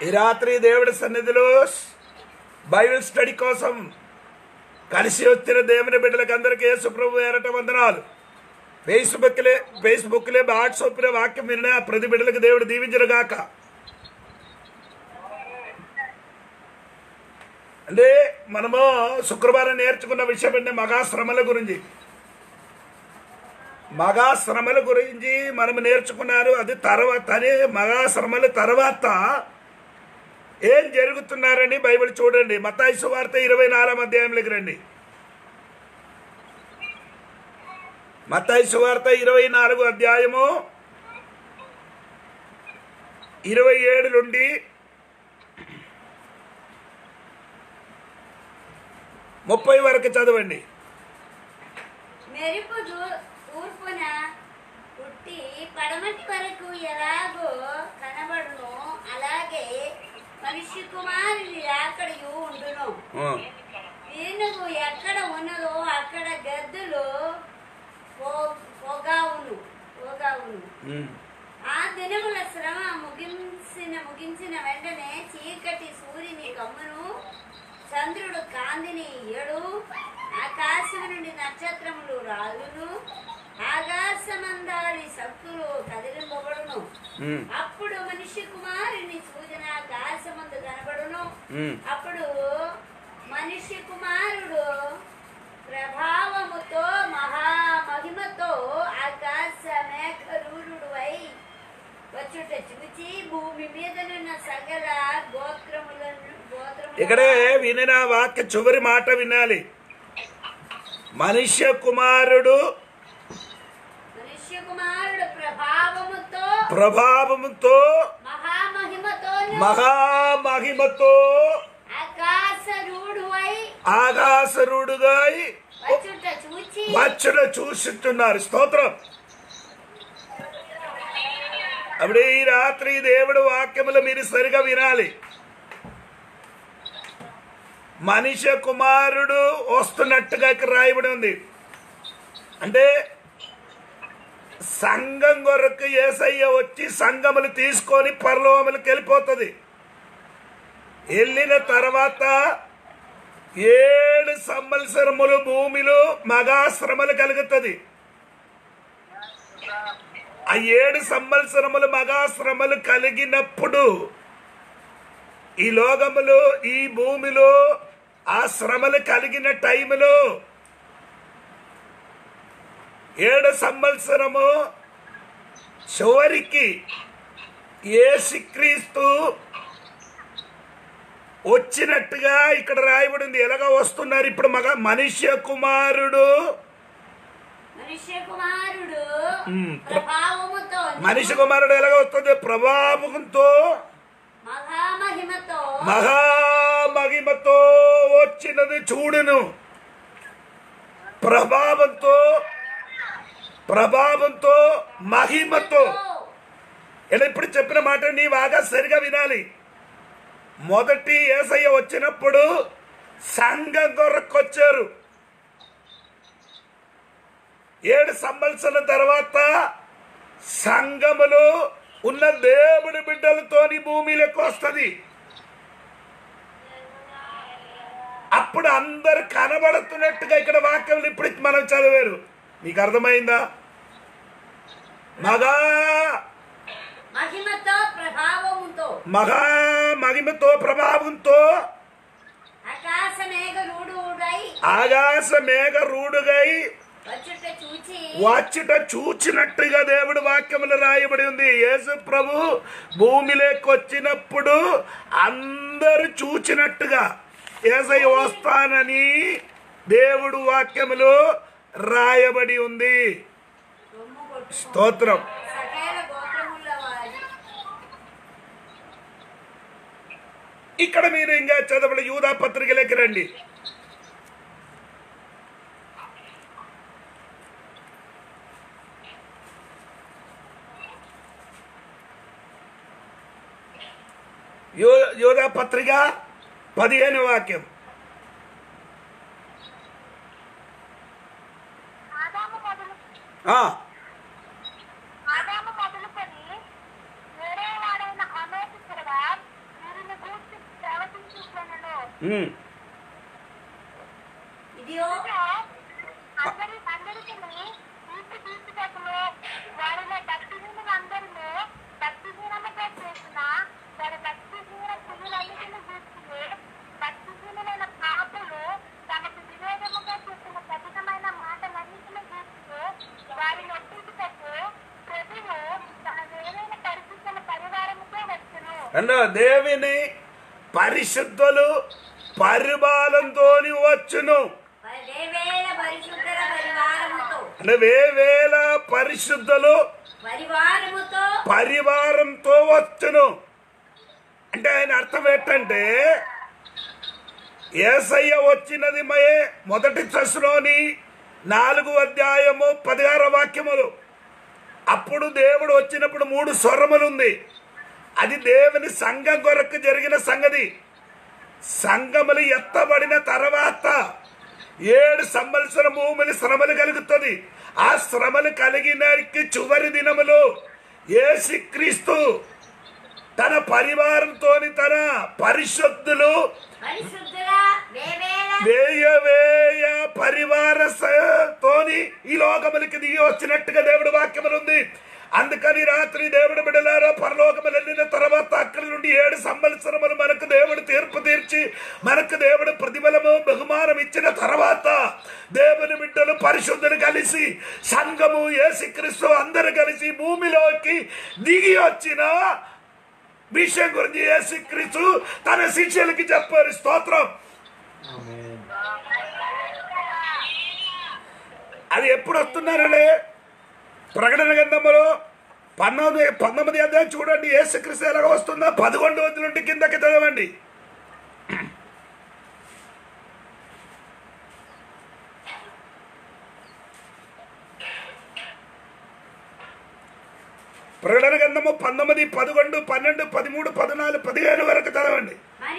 ఈ రాత్రి దేవుడి సన్నిధిలో బైబిల్ స్టడీ కోసం కలిసి వచ్చిన దేవుని బిడ్డలకు అందరికీ యేసు ప్రభు ఏరట వందనాలు. ఫేస్బుక్లే వాట్సాప్లే వాక్యం విన్న ప్రతి బిడ్డలకు దేవుడు దీవించుగాక. అంటే మనము శుక్రవారం నేర్చుకున్న విషయం అంటే మగాశ్రమల గురించి మనము నేర్చుకున్నారు. అది తర్వాత మగాశ్రమల తర్వాత ఏం జరుగుతున్నారని బైబిల్ చూడండి. మత్తయి సువార్త 24వ అధ్యాయంలోకి రండి. మత్తయి సువార్త 24వ అధ్యాయము 27 నుండి 30 వరకు చదవండి. మెరుపు తూర్పున పుట్టి పడమటి వరకు ఎలాగో కనబడును, అలాగే మనిషి కుమారుని రాకడయు ఉండును. ఈయనకు ఎక్కడ ఉన్నదో అక్కడ గద్దులు పోగావును. ఆ దినముల శ్రమ ముగించిన వెంటనే చీకటి సూర్యుని కమ్మును, చంద్రుడు కాంతిని ఇయ్యడు, ఆకాశం నుండి నక్షత్రములు రాలును, ఆకాశమందారి శక్తులు కదిలింపబడును. అప్పుడు మనిషి కుమారుని సూచన ఆకాశమందు కనబడును. అప్పుడు మనిషి కుమారుడు ప్రభావముతో మహామహిమతో ఆకాశ మేఘరూఢుడై వచ్చుట చూచి భూమి మీదనున్న సకల గోత్రములను ఇక్కడే వినిన వాక్య చివరి మాట వినాలి. మనుష్య కుమారుడు ప్రభావముతో మహామహిమతో ఆకాశరూఢుగా వచ్చుట చూస్తున్నారు. స్తోత్రం. అప్పుడే ఈ రాత్రి దేవుడు వాక్యములు మీరు సరిగా వినాలి. మనిషి కుమారుడు వస్తున్నట్టుగా ఇక్కడ రాయబడి ఉంది. అంటే సంఘం కొరకు యేసయ్య వచ్చి సంఘములు తీసుకొని పరలోకములకు వెళ్ళిపోతుంది. వెళ్ళిన తర్వాత 7 సంవత్సరములు భూమిలో మగాశ్రమలు కలుగుతుంది. ఆ 7 సంవత్సరములు మగాశ్రమలు కలిగినప్పుడు ఈ లోకములో ఈ భూమిలో ఆ శ్రమలు కలిగిన టైములో 7 సంవత్సరము చివరికి యేసుక్రీస్తు వచ్చినట్టుగా ఇక్కడ రాయబడింది. ఎలాగ వస్తున్నారు ఇప్పుడు మనుష్య కుమారుడు ఎలాగ వస్తుంది? ప్రభావంతో మహామహిమతో వచ్చినది చూడును. ప్రభావంతో మహిమతో. ఇలా ఇప్పుడు చెప్పిన మాట నీ బాగా సరిగా వినాలి. మొదటి యేసయ్య వచ్చినప్పుడు సంఘం కొరకు వచ్చారు. 7 సంవత్సరాల తర్వాత సంఘములు ఉన్న దేవుడి బిడ్డలతోని భూమిలోకి వస్తుంది. అప్పుడు అందరు కనబడుతున్నట్టుగా ఇక్కడ వాక్యం ఇప్పుడు మనం చదివారు. మీకు అర్థమైందా? మహిమతో ప్రభావంతో ఆకాశ మేఘరూఢుగై వచ్చుట చూచినట్టుగా దేవుడు వాక్యములు రాయబడి ఉంది. యేసు ప్రభు భూమిలోకి వచ్చినప్పుడు అందరు చూచినట్టుగా యేసయ్య వస్తానని దేవుడు వాక్యములు రాయబడి ఉంది. స్తోత్రం. ఇక్కడ మీరు ఇంకా చదవడం యూదా పత్రికలోకి రండి. యూదా పత్రిక 15వ వాక్యం. ఇదియో అన్న దేవుని పరిశుద్ధులు పరిపాలనతో వచ్చును. వేవేల పరిశుద్ధుల పరివారముతో అంటే వేవేల పరిశుద్ధులు పరివారంతో వచ్చును. అంటే ఆయన అర్థం ఏంటంటే యేసయ్య వచ్చినది మొదటి దశలోని 4వ అధ్యాయము 16వ వాక్యములు. అప్పుడు దేవుడు వచ్చినప్పుడు 3 స్వరములు ఉంది. అది దేవుని సంఘం కొరకు జరిగిన సంగతి. సంఘములు ఎత్తబడిన తర్వాత 7 సంవత్సర భూమిని శ్రమలు కలుగుతుంది. ఆ శ్రమలు కలిగిన చివరి దినములు యేసుక్రీస్తు తన పరివారంతోని తన పరిశుద్ధులు వేయ పరివారతోని ఈ లోకములకి దిగి వచ్చినట్టుగా దేవుడు వాక్యములు ఉంది. అందుకని రాత్రి దేవుడు బిడ్డలారా పరలోకములు వెళ్ళిన తర్వాత అక్కడి నుండి 7 సంవత్సరములు మనకు దేవుడు తీర్పు తీర్చి మనకు దేవుడు ప్రతిఫలము బహుమానం ఇచ్చిన తర్వాత దేవుని బిడ్డలు పరిశుద్ధులు కలిసి సంఘము యేసుక్రీస్తు అందరూ కలిసి భూమిలోకి దిగి వచ్చిన విషయం గురించి యేసుక్రీస్తు తన శిష్యులకి చెప్పారు. స్తోత్రం. అది ఎప్పుడు వస్తున్నారనే ప్రకటన గ్రంథంలో 19 అధ్యాయం చూడండి. యేసుక్రీస్తు ఎలాగ వస్తుందో 11 నుండి కిందకి చదవండి. ప్రకటన గ్రంథము 19, 11, 12, 13, 14, 15 వరకు చదవండి.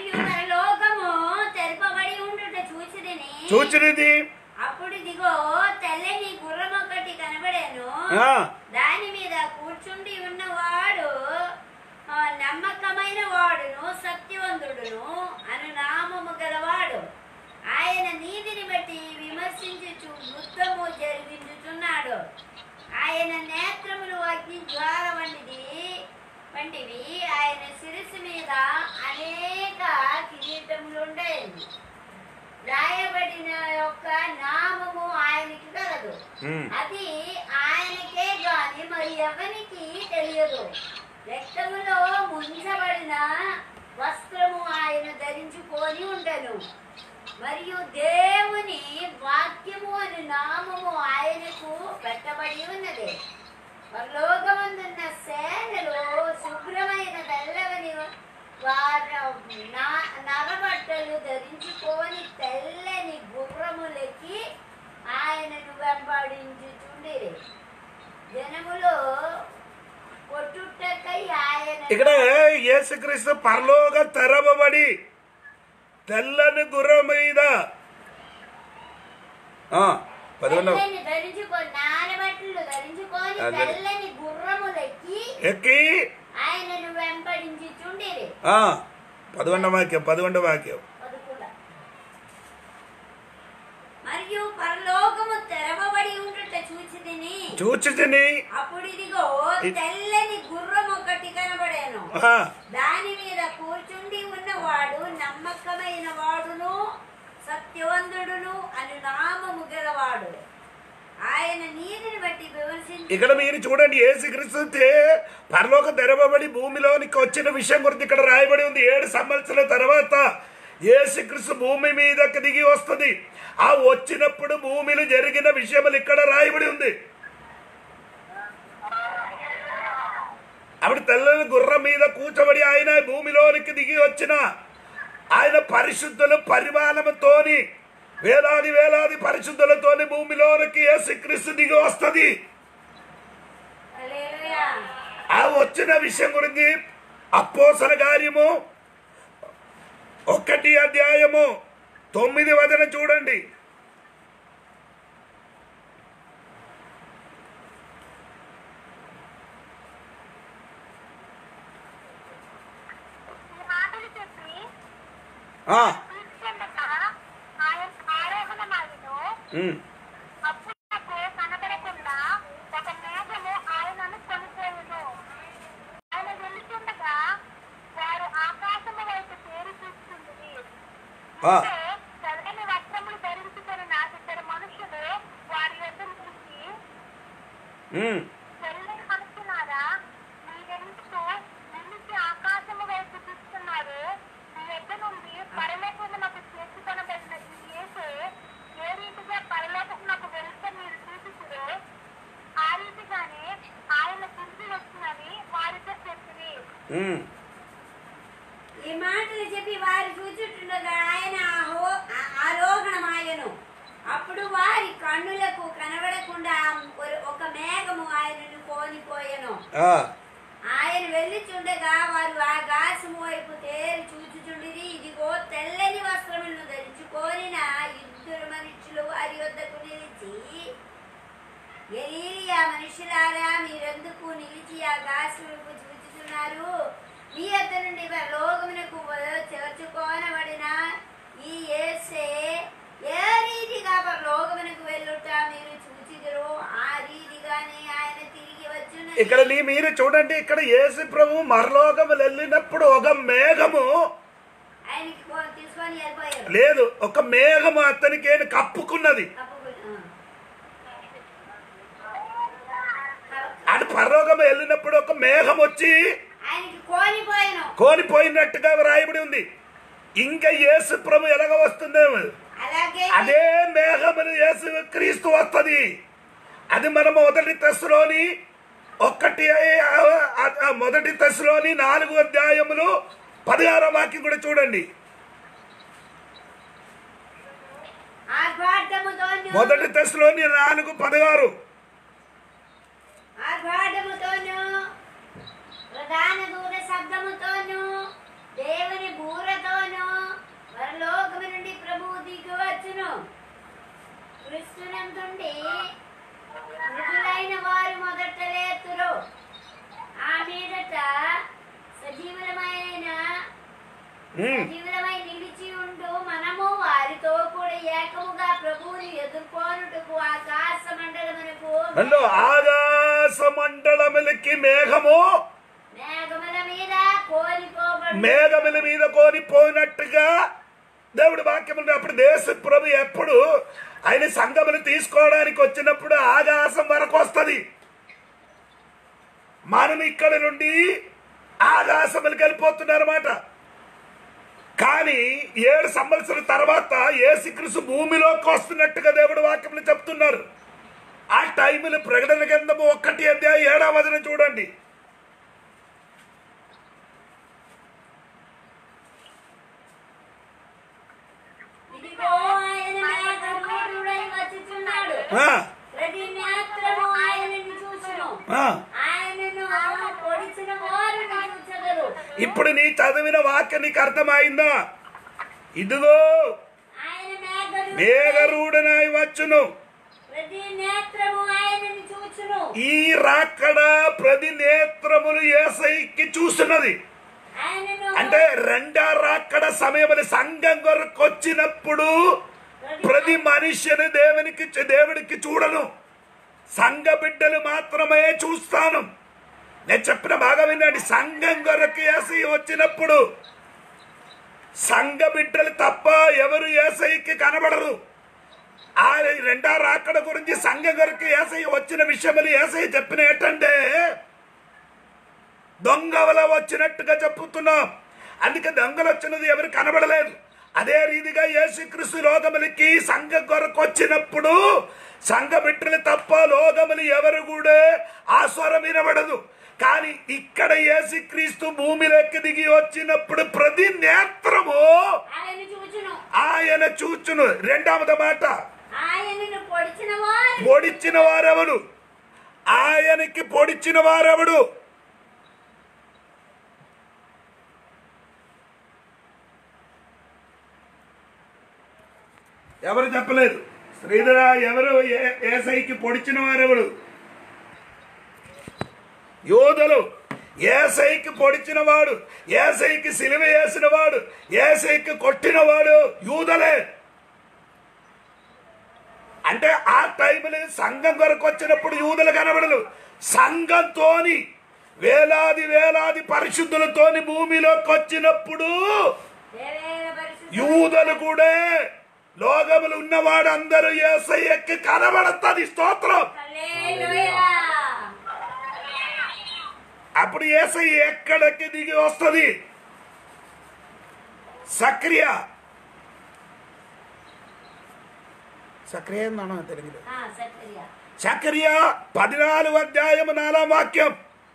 చూచినది అప్పుడు ఇదిగో తెల్లని గుర్రం ఒకటి కనబడాను. దాని మీద కూర్చుండి ఉన్నవాడు నమ్మకమైన వాడును సత్యవంతుడును అను నామము గలవాడు. ఆయన నీతిని బట్టి విమర్శించుచు యుద్ధము జరిగించుచున్నాడు. ఆయన నేత్రములు అగ్ని జ్వాల వంటివి. ఆయన శిరస్సు మీద అనేక కిరీటములుండేవి. రాయబడిన యొక్క నామము ఆయనకి కలదు. అది ఆయనకే గాని మరి ఎవరికి తెలియదు. రక్తములో ముంచబడిన వస్త్రము ఆయన ధరించుకొని ఉండను. మరియు దేవుని వాక్యము అని నామము ఆయనకు పెట్టబడి ఉన్నది. పరలోకమందున్న సేనలు శుభ్రమైన తెల్లవని నరబట్టలు ధరించుకొని తెల్లని గుర్రములకి ఆయనను వెంబడించుచుండిరి. జనములో కొట్టుటకై ఆయన ఇక్కడ యేసుక్రీస్తు పరలోక తెరవబడి తెల్లని గుర్రం మీద ధరించుకొని నారబట్టలు ధరించుకొని తెల్లని గుర్రములకి ఎక్కి ఆయనను వెంబడించుచుండిరి. 11వ వాక్యం. మరియు పరలోకము తెరవబడి ఉండుట చూచితిని. అప్పుడు ఇదిగో తెల్లని గుర్రం ఒకటి కనబడాను. దాని మీద కూర్చుండి ఉన్నవాడు నమ్మకమైన వాడును సత్యవంతుడును అని నామము గలవాడు. ఆయన నీతిని బట్టి విమర్శించి. ఇక్కడ మీరు చూడండి, యేసుక్రీస్తు పరలోక తెరవబడి భూమిలోనికి వచ్చిన విషయం గురించి ఇక్కడ రాయబడి ఉంది. 7 సంవత్సరాల తర్వాత యేసుక్రీస్తు భూమి మీదకి దిగి వస్తుంది. ఆ వచ్చినప్పుడు భూమిలో జరిగిన విషయములు ఇక్కడ రాయబడి ఉంది. అప్పుడు తెల్లని గుర్రం మీద కూర్చోబడి ఆయన భూమిలోనికి దిగి వచ్చిన ఆయన పరిశుద్ధుల పరిమాణముతోని వేలాది పరిశుద్ధులతోని భూమిలోనికి యేసుక్రీస్తు దిగి వస్తుంది. ఆ వచ్చిన విషయం గురించి అపోస్తల కార్యము 1 అధ్యాయము 9 వచనం చూడండి. అప్పుడు నాకు కనబడకుండా ఒక మేఘము ఆయనను కొనిపోయెను. ఆయన వెళుతుండగా వారు ఆకాశము వైపు తేరి చూస్తుండేది. తెల్లని వస్త్రములు ధరించుకుని నా ఇద్దరు మనుషులు వారి యొద్దకు చూసి, తెల్లని మనుషులారా, మీరెందుకు నిలిచి ఆకాశము వైపు చూస్తున్నారు? మీ యొద్ద నుండి పరలోకమునకు చేర్చుకొనబడిన ఈ యేసు ఏ రీతిగా పరలోకమునకు వెళ్తే మీరు చూచుదురో ఆ రీతిగానే ఆయన తిరిగి వచ్చినని వారితో చెప్పింది. ఈ మాటలు చెప్పి వారు చూచుతుండగా ఆయన ఆరోహణమాయెను. అప్పుడు వారి కన్నులకు కనబడకుండా ఒక మేఘము ఆయనను కోనిపోయెను. ఆయన వెళ్ళుచుండగా వారు ఆకాశము వైపు తేరి చూచుచుండిరి. ఇదిగో తెల్లని వస్త్రములను ధరించుకోనిన ఇద్దరు మనుషులు వారి వద్దకు నిలిచి, గలిలయ మనుషులారా, మీరెందుకు నిలిచి ఆకాశం వైపు చూచుచున్నారు? మీ యొద్ద నుండి పరలోకమునకు చేర్చుకోనబడిన ఈ యేసే ఏ రీతిగా పరలోకమునకు వెళ్ళుట మీరు చూచిదురో ఆ రీతిగానే ఆయన తిరిగి వచ్చును. ఇక్కడ మీరు చూడండి, ఇక్కడ యేసు ప్రభు మరలోకము వెళ్ళినప్పుడు ఒక మేఘము ఆయనకి తీసుకొని వెళ్ళిపోయారు. లేదు, ఒక మేఘము అతనికి కప్పుకున్నది. అది పరలోకము వెళ్ళినప్పుడు ఒక మేఘం వచ్చి కోనిపోయినట్టుగా రాయబడి ఉంది. ఇంకా యేసు ప్రభు ఎలాగ వస్తుందేమో అదే మేఘమును యేసు క్రీస్తు వస్తుంది. అది మనం మొదటి తెస్సలోని 4 అధ్యాయములు 16వ వాక్యం కూడా చూడండి. మొదటి తెస్సలోని 4:16. ప్రధాన దూత శబ్దముతోను దేవుని బూరతోను పరలోకము నుండి ప్రభువు దిగి వచ్చును. క్రీస్తునందుండి మృతులైన వారు మొదట లేతురు. ఆ మీదట సజీవులమై నిలిచి ఉండు మనము వారితో కూడా ఏకముగా ప్రభువుని ఎదుర్కొనుటకు ఆకాశ మండలములకి మేఘముల మీద కోరిపోయినట్టుగా దేవుడు వాక్యం. అప్పుడు దేశ ప్రభు ఎప్పుడు ఆయన సంఘములు తీసుకోవడానికి వచ్చినప్పుడు ఆకాశం వరకు వస్తుంది. మనం ఇక్కడ నుండి ఆకాశములకు వెళ్ళిపోతున్నారన్నమాట. కానీ 7 సంవత్సరాల తర్వాత యేసుక్రీస్తు భూమిలోకి వస్తున్నట్టుగా దేవుడు వాక్యంలో చెప్తున్నారు. ఆ టైంలో ప్రకటన గ్రంథము 1 అధ్యాయం 7వ వచనం చూడండి. ఇప్పుడు నీ చదివిన వాక్యం నీకు అర్థమైందా? ఇదిగో మేఘరూఢనై వచ్చును, ఈ రాకడ ప్రతి నేత్రములు యేసయ్యకి చూస్తున్నది. అంటే రెండో రాకడ సమయములు సంఘం కొరకు వచ్చినప్పుడు ప్రతి మనిషిని దేవుడికి చూడను, సంఘ బిడ్డలు మాత్రమే చూస్తాను. నేను చెప్పిన బాగా వినండి. సంఘం కొరకు యేసయ్య వచ్చినప్పుడు సంఘ బిడ్డలు తప్ప ఎవరు యేసయ్యకి కనబడరు. ఆ రెండో రాకడ గురించి సంఘం కొరకు యేసయ్య వచ్చిన విషయములు యేసయ్య చెప్పిన ఏంటంటే దొంగల వచ్చినట్టుగా చెప్పుతున్నాం. అందుకే దొంగలు వచ్చినది ఎవరు కనబడలేదు. అదే రీతిగా యేసుక్రీస్తు లోకములకి సంఘం కొరకు వచ్చినప్పుడు సంఘ బిడ్డలు తప్ప లోకములు ఎవరు కూడా ఆ స్వరం వినబడదు. కానీ ఇక్కడ యేసుక్రీస్తు భూమిలోకి దిగి వచ్చినప్పుడు ప్రతి నేత్రము ఆయన చూచును. రెండవది మాట, పొడిచిన వారెవడు? ఆయనకి పొడిచిన వారెవడు? ఎవరు చెప్పలేదు. శ్రీధర ఎవరు యేసయ్యకి పొడిచిన వారెవడు? యోధులు. యేసయ్యకి పొడిచిన వాడు, యేసయ్యకి సిలువ వేసిన వాడు, యేసయ్యకి కొట్టిన వాడు యూదులే. అంటే ఆ టైంలో సంఘం కొరకు వచ్చినప్పుడు యూదులు కనబడలు, సంఘంతోని వేలాది వేలాది పరిశుద్ధులతోని భూమిలోకి వచ్చినప్పుడు వేవేల పరిశుద్ధ యూదులు కూడా లోకములు ఉన్నవాడు అందరూ యేసయ్యకి కనబడుతుంది. స్తోత్రం. హల్లెలూయా. అప్పుడు యేసయ్య ఎక్కడికి దిగి వస్తుంది? సక్రియ ఏందన్నా తెలుగులో? సత్రియా. సక్రియ 14 అధ్యాయం 4 వాక్యం.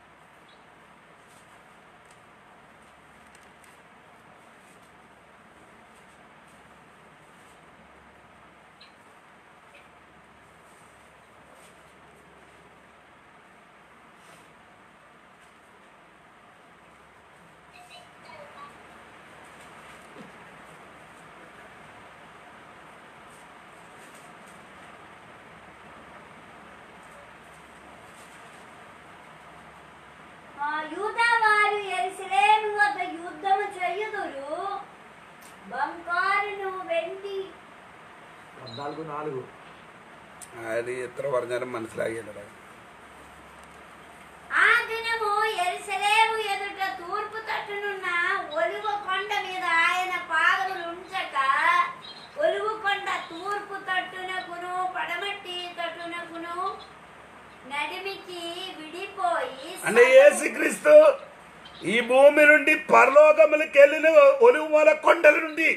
యూదా వారు యెరూషలేము వద్ద యుద్ధము చేయుదురు. బంగారును వెండి 14:4. అది ఎത്ര പറഞ്ഞാലും മനസ്സിലാകില്ല. ఆ దినము యెరూషలేము ఎదుట తూర్పు తట్టునున్న ఒలివ కొండ మీద ఆయన పాదములు ఉంచక, ఒలివ కొండ తూర్పు తట్టునకును పడమటి తట్టునకును నడిమికి విడిపోయి అంటే యేసుక్రీస్తు ఈ భూమి నుండి పరలోకములకు వెళ్ళిన ఒలివ కొండల నుండి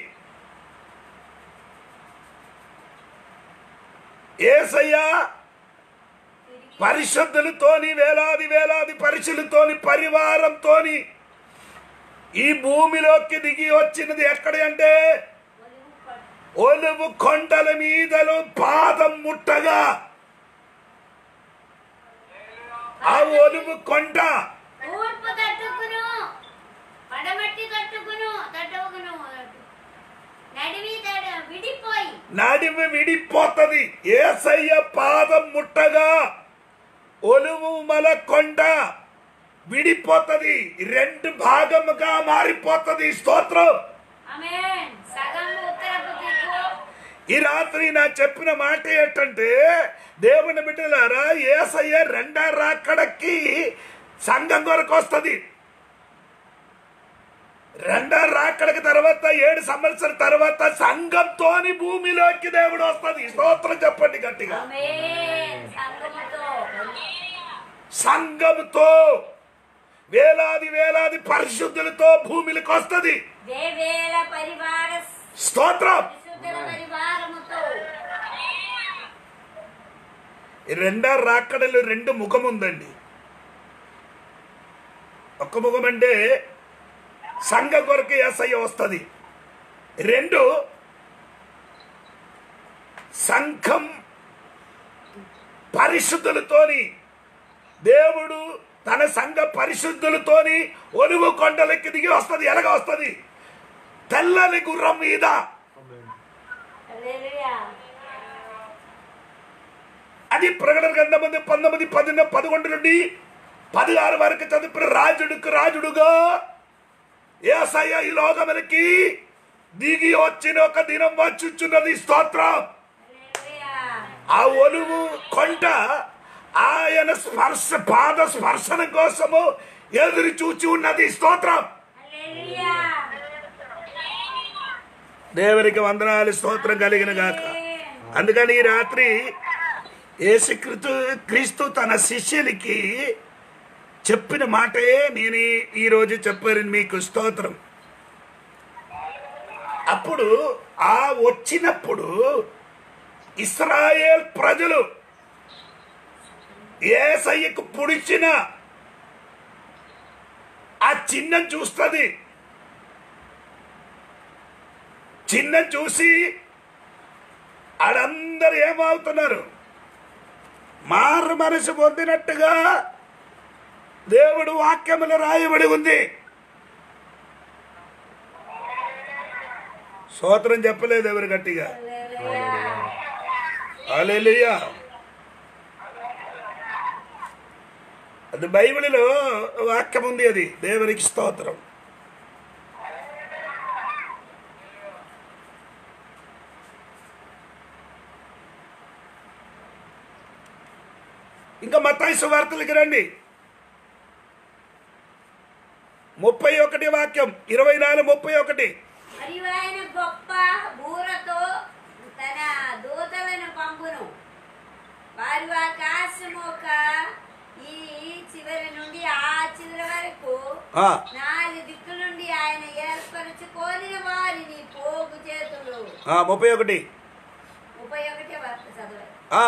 యేసయ్య పరిశుద్ధులతోని వేలాది వేలాది పరిశులతోని పరివారంతోని ఈ భూమిలోకి దిగి వచ్చినది ఎక్కడ అంటే ఒలువు కొండల మీదలో పాదం ముట్టగా, ఆ ఒలువు కొండ తూర్పు తట్టుకును పడమటి తట్టుకును విడిపోయి నడిమి విడిపోతది. యేసయ్య పాదం ముట్టగా ఒలువుమల కొండ విడిపోతది, 2 భాగముగా మారిపోతది. స్తోత్రం. ఆమేన్. సగం ఉత్తరపు దిక్కు. ఈ రాత్రి నా చెప్పిన మాట ఏంటంటే, దేవుని బిడ్డలారా, యేసయ్య 2వ రాకడకి సంఘం కొరకు వస్తుంది. 2వ రాకడకి తర్వాత 7 సంవత్సరాల తర్వాత సంఘంతోని భూమిలోకి దేవుడు వస్తుంది. స్తోత్రం చెప్పండి గట్టిగా. ఆమేన్. సంఘంతో వేలాది వేలాది పరిశుద్ధులతో భూమికి వస్తుంది. వేవేల పరివార స్తోత్రం. పరిశుద్ధుల పరివారముతో. ఈ 2వ రాకడలో 2 ముఖం ఉందండి. ఒక ముఖం అంటే సంఘం కొరకు యేసయ్య వస్తుంది. 2 సంఘం పరిశుద్ధులతోని దేవుడు తన సంఘ పరిశుద్ధులతోని ఒలువు కొండలకి దిగి వస్తుంది. ఎలాగ వస్తుంది? తెల్లని గుర్రం మీద. హల్లెలూయా. అది ప్రకటన గ్రంథం 19, 11 నుండి 16 వరకు చదివిన రాజుడుగా యేసయ్య ఈ లోకములకి దిగి వచ్చిన ఒక దినం వచ్చుచున్నది. స్తోత్రం. హల్లెలూయా. ఆ ఒలువు కొండ ఆయన పాద స్పర్శనం కోసము ఎదురు చూచి ఉన్నది. స్తోత్రం. హల్లెలూయా. దేవునికి వందనాలు. స్తోత్రం కలిగిన గాక. అందుకని ఈ రాత్రి యేసుక్రీస్తు తన శిష్యులకి చెప్పిన మాటే నేను ఈరోజు చెప్పాను మీకు. స్తోత్రం. అప్పుడు ఆ వచ్చినప్పుడు ఇశ్రాయేల్ ప్రజలు యేసయ్యకు పుడిచిన ఆ చిన్నం చూస్తుంది. చిన్నం చూసి ఆడందరూ ఏమవుతున్నారు? మారు మనసు పొందినట్టుగా దేవుడు వాక్యములు రాయబడి ఉంది. స్తోత్రం చెప్పలేదు ఎవరు గట్టిగా? హల్లెలూయా. అది బైబిల్లో వాక్యం ఉంది. అది దేవునికి స్తోత్రం. ఇంకా మత్తయి సువార్తలకి రండి. 31 వాక్యం 24:31. మరియు ఆయన గొప్ప బూరతో తన దూతలను పంపును. వారు ఆకాశము ఒక ఈ చివరి నుండి ఆ చివరి వరకు 4 దిక్కుల నుండి ఆయన ఏర్పరచుకోని వారిని పోగు చేతులు. 31 వరకు చదవాలి.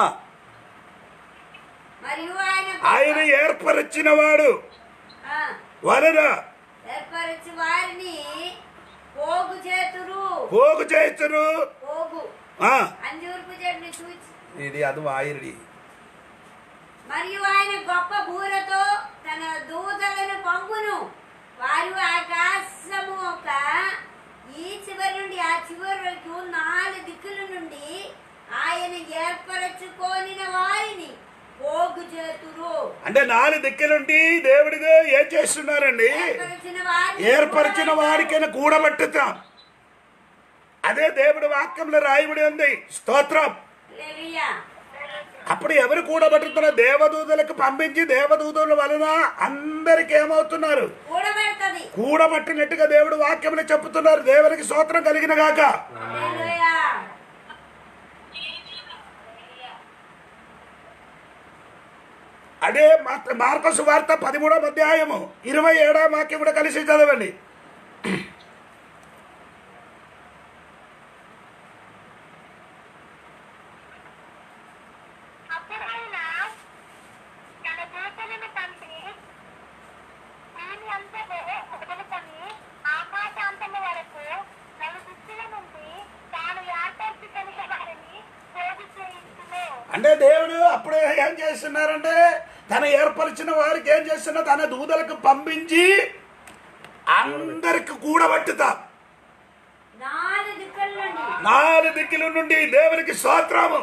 మరియు ఆయన ఏర్పరచిన వాడు వలన ఏర్పరచి వారిని పోగు చేతురు. పోగు అంజూరపు చెట్టుని చూచి ఇది అది వాయిరి. మరియు ఆయన గొప్ప బూరతో తన దూతలను పంపును. వారు ఆకాశము ఒక ఈ చివరి నుండి ఆ చివరి వరకు 4 దిక్కుల నుండి ఆయన ఏర్పరచుకోని వారిని పోగు చేతురు. అంటే 4 దిక్కుల నుండి దేవుడిగా ఏం చేస్తున్నారండి? ఏర్పరిచిన వారికైనా కూడబట్టుతాం. అదే దేవుడి వాక్యంలో రాయబడి ఉంది. స్తోత్రం. అప్పుడు ఎవరు కూడబట్టుతున్నారు? దేవదూతలకు పంపించి దేవదూతల వలన అందరికి ఏమవుతున్నారు? కూడబట్టినట్టుగా దేవుడు వాక్యంలో చెప్తున్నారు. దేవునికి స్తోత్రం కలిగిన గాక. అదే మార్కు సువార్త 13వ అధ్యాయము 27వ వాక్యం కూడా కలిసి చదవండి. అంటే దేవుడు అప్పుడే ఏం చేస్తున్నారంటే తన ఏర్పరిచిన వారికి ఏం చేస్తున్నా తన దూతలకు పంపించి అందరికి కూడబట్టుతా. 4 దిక్కుల నుండి దేవునికి స్తోత్రము.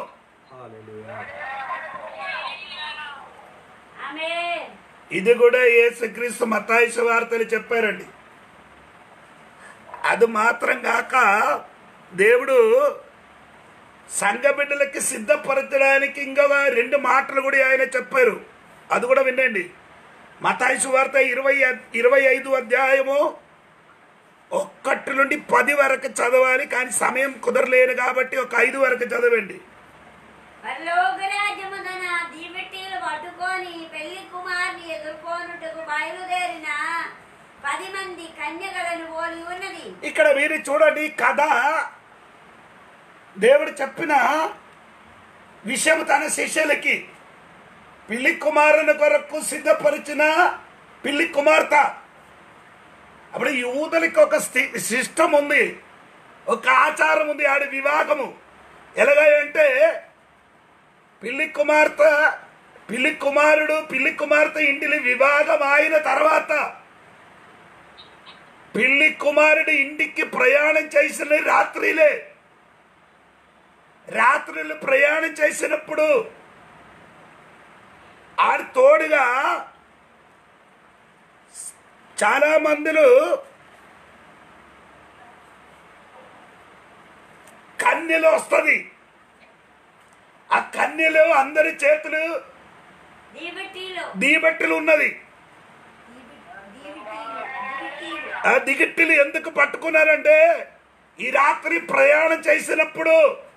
ఇది కూడా యేసుక్రీస్తు మత్తయి సువార్తలు చెప్పారండి. అది మాత్రం కాక దేవుడు సంఘ బిడ్డలకి సిద్ధపరచడానికి ఇంకా 2 మాటలు కూడా ఆయన చెప్పారు. అది కూడా వినండి. మత్తయి సువార్త 25 అధ్యాయము 1 నుండి 10 వరకు చదవాలి. కానీ సమయం కుదరలేదు కాబట్టి ఒక 5 వరకు చదవండి. పట్టుకొని పెళ్లి కుమార్ని ఎదుర్కొనుటకు బయలుదేరిన 10 మంది కన్యకలను పోలి ఉన్నది. ఇక్కడ మీరు చూడండి, కథ దేవుడు చెప్పిన విషయం తన శిష్యులకి పిల్లి కుమారుని కొరకు సిద్ధపరిచిన పిల్లి కుమార్తె. అప్పుడు యూదులకి ఒక సిస్టమ్ ఉంది, ఒక ఆచారం ఉంది, ఆడి వివాహము ఎలాగంటే పిల్లి కుమారుడు పిల్లి కుమార్తె ఇంటిని వివాహం అయిన తర్వాత పిల్లి కుమారుడు ఇంటికి ప్రయాణం చేసిన రాత్రులు ప్రయాణం చేసినప్పుడు ఆడి తోడుగా చాలా మందిలు కన్యలు వస్తుంది. ఆ కన్యలు అందరి చేతులు దీబెట్టెలు ఉన్నది. ఆ దిగిట్టెలు ఎందుకు పట్టుకున్నారంటే ఈ రాత్రి ప్రయాణం చేసినప్పుడు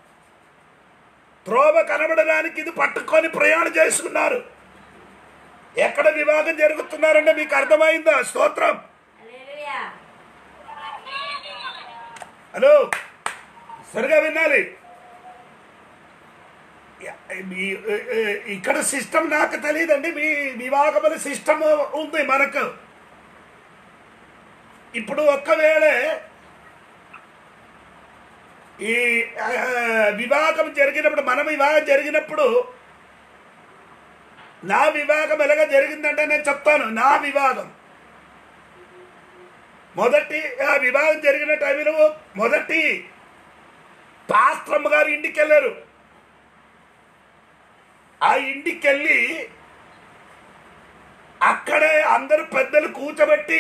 త్రోవ కనబడడానికి ఇది పట్టుకొని ప్రయాణం చేసుకున్నారు. ఎక్కడ వివాహం జరుగుతున్నారంటే మీకు అర్థమైందా? స్తోత్రం. హలో, సరిగా వినాలి. ఇక్కడ సిస్టమ్ నాకు తెలియదండి. మీ వివాహముల సిస్టమ్ ఉంది మనకు. ఇప్పుడు ఒక్కవేళ ఈ వివాహం జరిగినప్పుడు మన వివాహం జరిగినప్పుడు నా వివాహం ఎలాగ జరిగిందంటే నేను చెప్తాను. నా వివాహం మొదటి వివాహం జరిగిన టైంలో మొదటి పాస్ట్రమ్మ గారు ఇంటికి వెళ్ళారు. ఆ ఇంటికి వెళ్ళి అక్కడే అందరు పెద్దలు కూర్చోబెట్టి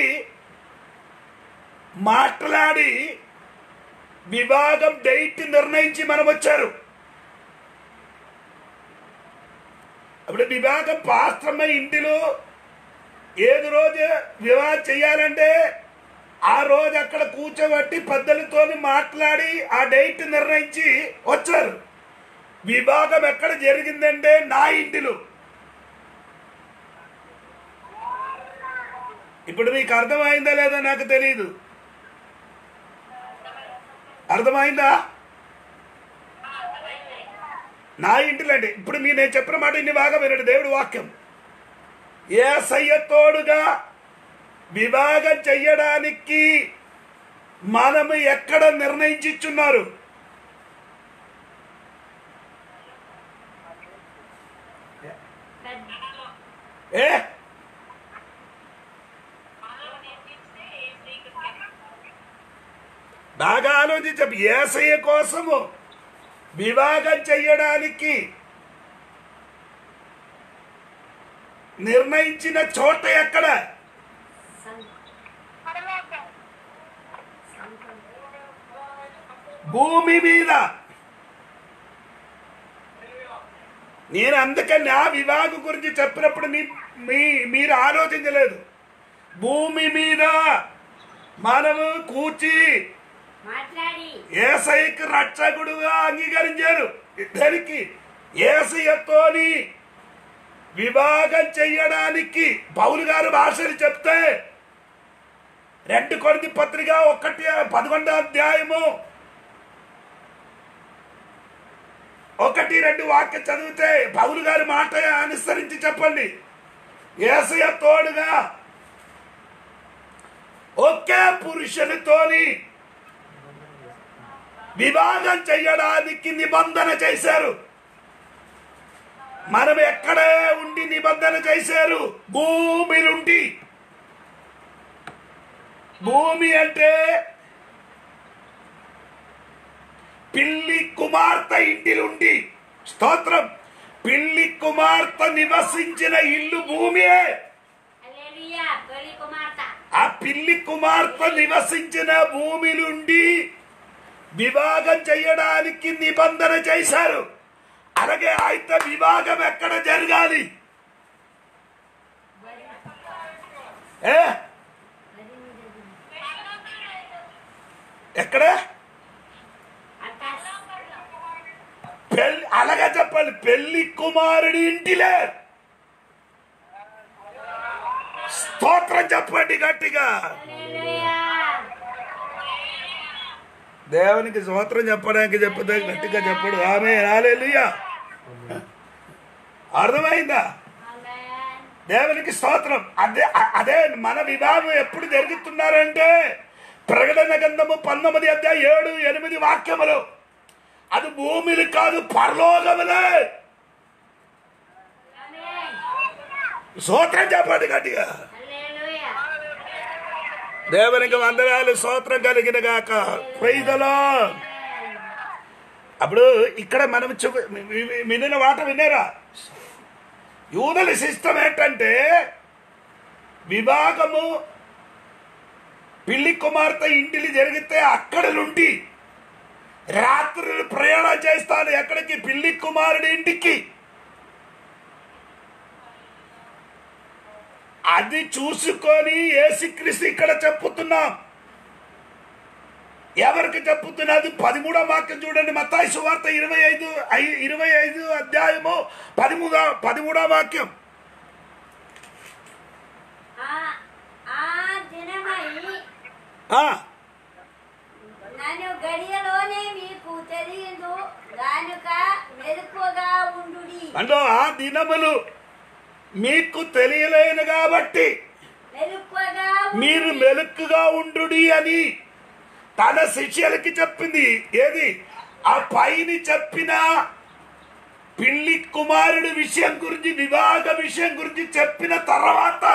మాట్లాడి వివాహం డేట్ నిర్ణయించి మనం వచ్చారు. అప్పుడు వివాహం పాస్టమ్మ ఇంటిలో ఏది రోజు వివాహం చెయ్యాలంటే ఆ రోజు అక్కడ కూర్చోబట్టి పెద్దలతో మాట్లాడి ఆ డేట్ నిర్ణయించి వచ్చారు. వివాహం ఎక్కడ జరిగిందంటే నా ఇంటిలో. ఇప్పుడు నీకు అర్థమైందా లేదా నాకు తెలియదు. అర్థమైందా? నా ఇంటిలో అంటే ఇప్పుడు నేను చెప్పిన మాట ఇన్ని బాగా వినండి. దేవుడి వాక్యం, యేసయ్య తోడుగా వివాహం చెయ్యడానికి మనము ఎక్కడ నిర్ణయించున్నారు? ఏ బాగా ఆలోచించ. యేసయ్య కోసము వివాహం చెయ్యడానికి నిర్ణయించిన చోట ఎక్కడ? భూమి మీద. నేను అందుకని ఆ వివాహం గురించి చెప్పినప్పుడు మీరు ఆలోచించలేదు. భూమి మీద మనము కూర్చి యేసయ్యకి రక్షకుడుగా అంగీకరించారు. ఇద్దరికి యేసయ్యతోని వివాహం చెయ్యడానికి పౌలు గారు భాషలు చెప్తే 2 కొరింథీ పత్రిక 11వ అధ్యాయము 1-2 వాక్యం చదివితే పౌలు గారి మాట అనుసరించి చెప్పండి. యేసయ్య తోడుగా ఒకే పురుషునితోని వివాహం చెయ్యడానికి నిబంధన చేశారు. మనం ఎక్కడే ఉండి నిబంధన చేశారు? భూమి నుండి. భూమి అంటే పిల్లి కుమార్తె ఇంటిలుండి. స్తోత్రం. పిల్లి కుమార్తె నివసించిన ఇల్లు భూమియే. ఆ పిల్లి కుమార్తె నివసించిన భూమి నుండి వివాహం చేయడానికి నిబంధన చేశారు. అలాగే అయితే వివాహం ఎక్కడ జరగాలి? ఎక్కడ? అలాగే చెప్పాలి, పెళ్లి కుమారుడి ఇంటిలే. స్తోత్రం చెప్పండి గట్టిగా. దేవునికి స్తోత్రం చెప్పడానికి చెప్పదే గట్టిగా చెప్పడు. ఆమేన్, హల్లెలూయా. అర్థమైందా? దేవునికి స్తోత్రం. అదే మన వివాహం ఎప్పుడు జరుగుతున్నారంటే ప్రకటన గ్రంథము 19 అధ్యాయం 7-8 వాక్యములు. అది భూమిలు కాదు, పరలోకములే. స్తోత్రం చెప్పండి గట్టిగా. దేవునికి వందనాలు. స్తోత్రం కలిగిన గాక. Praise the Lord. అప్పుడు ఇక్కడ మనం వినిన మాట వినేరా? యూదుల సిస్టమ్ ఏంటంటే వివాహము పిల్లి కుమార్తె ఇంటిని జరిగితే అక్కడ నుండి రాత్రులు ప్రయాణం చేస్తాను. ఎక్కడికి? పిల్లి కుమారుడి ఇంటికి. అది చూసుకొని యేసుక్రీస్తు ఇక్కడ చెప్పుతున్నాం. ఎవరికి చెప్పుతున్నది? 13వ వాక్యం చూడండి. మత్తయి సువార్త 25 అధ్యాయము 13వ వాక్యం. నన్ను గడియలోనే మీకు తెలియదు గానుక మెలకువగా ఉండుడి. అంటే ఆ దినములు మీకు తెలియలేను కాబట్టి మీరు మెలకుగా ఉండుడి అని తన శిష్యులకి చెప్పింది. ఏది? ఆ పైన చెప్పిన పిల్లి కుమారుడి విషయం గురించి, వివాహ విషయం గురించి చెప్పిన తర్వాత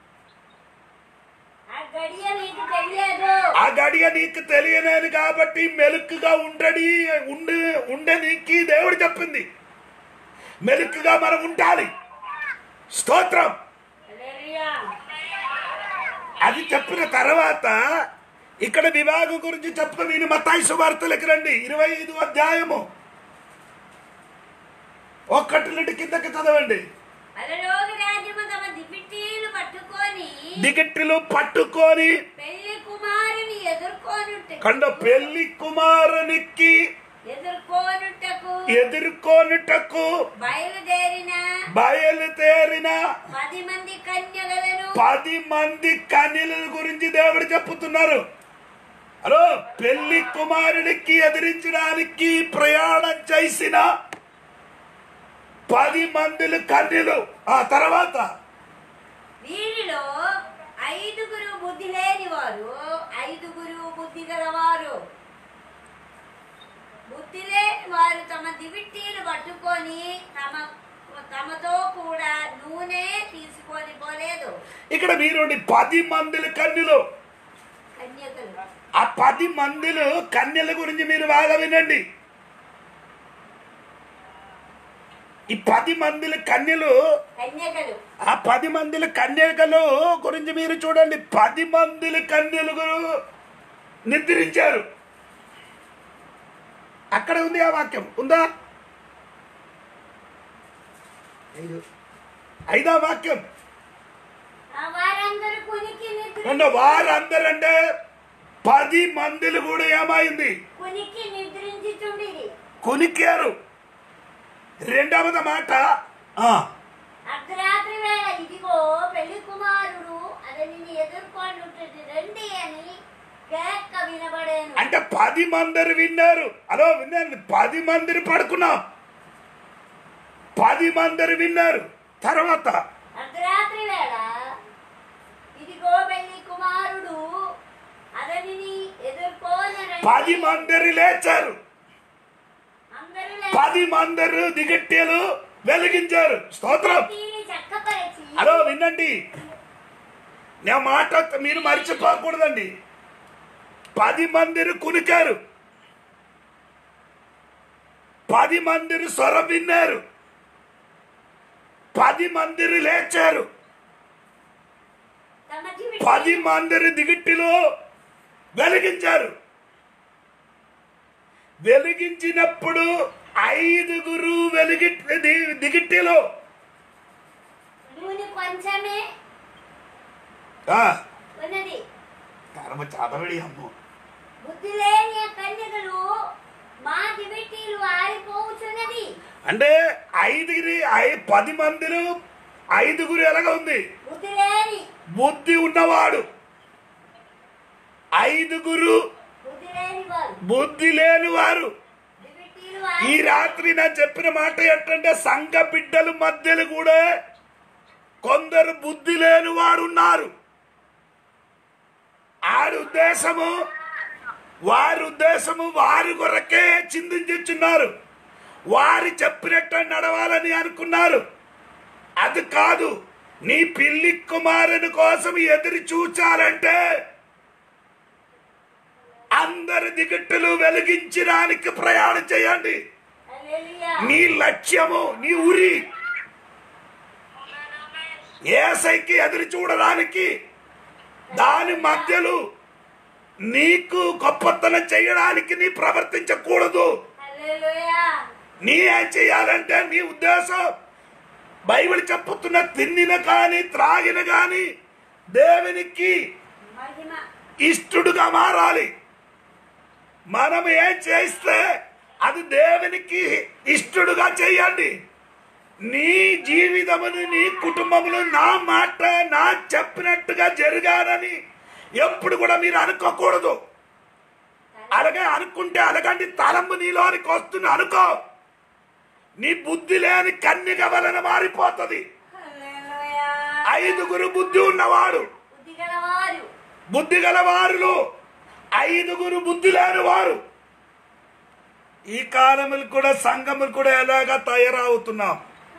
ఆ గడియ నీకు తెలియలేదు కాబట్టి మెలకుగా ఉండనీకి దేవుడు చెప్పింది. మెలకుగా మనం ఉండాలి. స్తోత్రం. అది చెప్పిన తర్వాత ఇక్కడ వివాహం గురించి చెప్తా. నేను మత్తయి సువార్తలకు రండి. 25వ అధ్యాయము 1 నుండి కిందకి చదవండి. పరలోక రాజ్యము తమ దివిటీలు పట్టుకొని దిగిట్టిలు పట్టుకొని పెళ్లి కుమారుని కండ పెళ్లి కుమారునికి ఎదుర్కొనుటకు బయలుదేరిన 10 మంది కన్యల గురించి దేవుడు చెప్పుతున్నారు. హలో, పెళ్లి కుమారునికి ఎదిరించడానికి ప్రయాణం చేసిన 10 మంది కన్యలు. ఆ తర్వాత వీరిలో 5 బుద్ధి లేని వారు, 5 బుద్ధి గలవారు. బుద్ధి లేని వారు తమ దివిటీలు పట్టుకొని తమతో కూడా నూనె తీసుకొని పోలేదు. ఇక్కడ మీరు 10 మంది కన్యలు. కన్యకలు. ఆ 10 మంది కన్యల గురించి మీరు బాగా వినండి. ఈ 10 మంది కన్యలు, ఆ 10 మంది కన్యకలు గురించి మీరు చూడండి. 10 మంది కన్యలు నిద్రించారు. అక్కడ ఉంది ఆ వాక్యం, ఉందా? 5వ వాక్యం. వారందరూ అంటే 10 మంది కూడా ఏమైంది? కునికారు. 2వ మాట, అర్ధరాత్రి వేళ ఇదిగో పెళ్లి కుమారుడు అతనిని ఎదుర్కొంటుంటే రండి అని కేక వినబడేను. అంటే 10 మంది విన్నారు. అలో విన్నారు. 10 మంది పడుకున్నాం. 10 మంది విన్నారు. తర్వాత అర్ధరాత్రి వేళ ఇదిగో పెళ్లి కుమారుడు అతనిని ఎదుర్కొని 10 మంది లేచారు. 10 మంది దిగట్టెలు వెలిగించారు. స్తోత్రం. హలో వినండి, నా మాట మీరు మర్చిపోకూడదండి. 10 మంది కునికారు. 10 మంది స్వరం విన్నారు. 10 మంది లేచారు. 10 మంది దిగిట్టిలో వెలిగించారు. వెలిగించినప్పుడు 5 దిగిట్టిలో కొంచెమే చదవడి అమ్ము. బుద్ధి లేని కన్యకలు మా దివిటీలు ఆరిపోవుచున్నది. అంటే 10 మందిలో 5 ఎలాగ ఉంది? బుద్ధి ఉన్నవాడు. 5 బుద్ధి లేని వారు. ఈ రాత్రి నా చెప్పిన మాట ఏంటంటే సంఘ బిడ్డల మధ్యలో కూడా కొందరు బుద్ధి లేని వారు ఉన్నారు. వారి ఉద్దేశము వారి కొరకే చిందించున్నారు. వారి చెప్పినట్టు నడవాలని అనుకున్నారు. అది కాదు. నీ పిల్లి కుమారుని కోసం ఎదురు చూచాలంటే అందరి దిగట్టులు వెలిగించడానికి ప్రయాణం చేయండి. నీ లక్ష్యము, నీ ఉరి యేసయ్యకి ఎదురు చూడడానికి, దాని మధ్యలో నీకు గొప్పతనం చేయడానికి నీ ప్రవర్తించకూడదు. నీ ఏం చేయాలంటే నీ ఉద్దేశం బైబిల్ చెప్పుతున్న తిన్నిన కానీ త్రాగిన కానీ దేవునికి ఇష్టడుగా మారాలి. మనం ఏం చేస్తే అది దేవునికి ఇష్టడుగా చేయండి. నీ జీవితమును, నీ కుటుంబమును నా మాట నా చెప్పినట్టుగా జరగాలని ఎప్పుడు కూడా మీరు అనుకోకూడదు. అలాగే అనుకుంటే అలాగంటి తలంపు నీలోనికి వస్తుంది అనుకో, నీ బుద్ధి లేని కన్యక వలన మారిపోతుంది. 5 బుద్ధి ఉన్నవాడు, బుద్ధి గలవారులు, 5 బుద్ధి లేని వారు. ఈ కాలములు కూడా సంఘములు కూడా ఎలాగా తయారవుతున్నాం.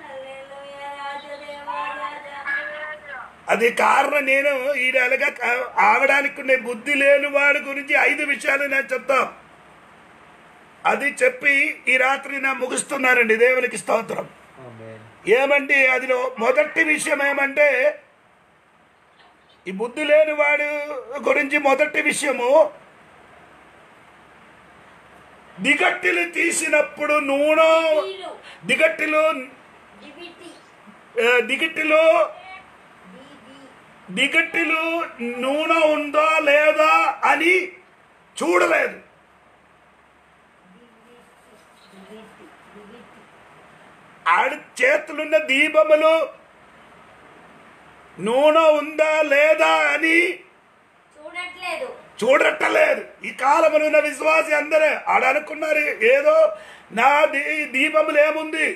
అది కారణం నేను ఈడెలాగా ఆగడానికి ఉండే బుద్ధి లేని వాడి గురించి 5 విషయాలు నేను చెప్తాం. అది చెప్పి ఈ రాత్రి నా ముగిస్తున్నారండి. దేవునికి స్తోత్రం. ఏమంటే అదిలో మొదటి విషయం ఏమంటే ఈ బుద్ధి లేని వాడు గురించి మొదటి విషయము, దిగట్టిలు తీసినప్పుడు నూనె దిగట్టిలో దిగిటిలో దిగటిలో నూనె ఉందా లేదా అని చూడలేదు. ఆడి చేతులున్న దీపములు నూనె ఉందా లేదా అని చూడట్లేదు. ఈ కాలంలో ఉన్న విశ్వాసి అందరే ఆడ అనుకున్నారు ఏదో నా దీపములు ఏముంది,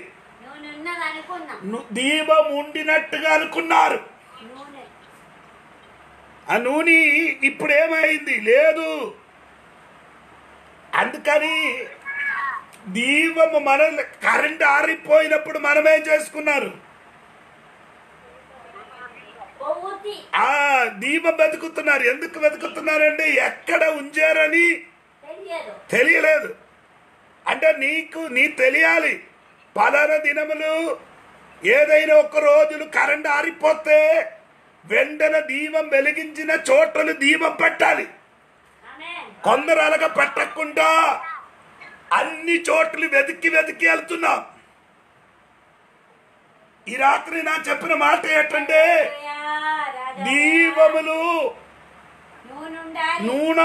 దీపం ఉండినట్టుగా అనుకున్నారు. ఆ నూనె ఇప్పుడు ఏమైంది లేదు. అందుకని దీపము మన కరెంట్ ఆరిపోయినప్పుడు మనమేం చేసుకున్నారు, ఆ దీపం వెతుకుతున్నారు. ఎందుకు వెతుకుతున్నారండి, ఎక్కడ ఉంచారని తెలియలేదు. అంటే నీ తెలియాలి పలానా దినములు ఏదైనా ఒక రోజులు కరెంట్ ఆరిపోతే వెంటనే దీపం వెలిగించిన చోటలు దీపం పెట్టాలి. కొందరు అలాగా పెట్టకుండా అన్ని చోట్ల వెతికి వెళ్తున్నాం. ఈ రాత్రి నా చెప్పిన మాట ఏంటంటే దీపములు నూనె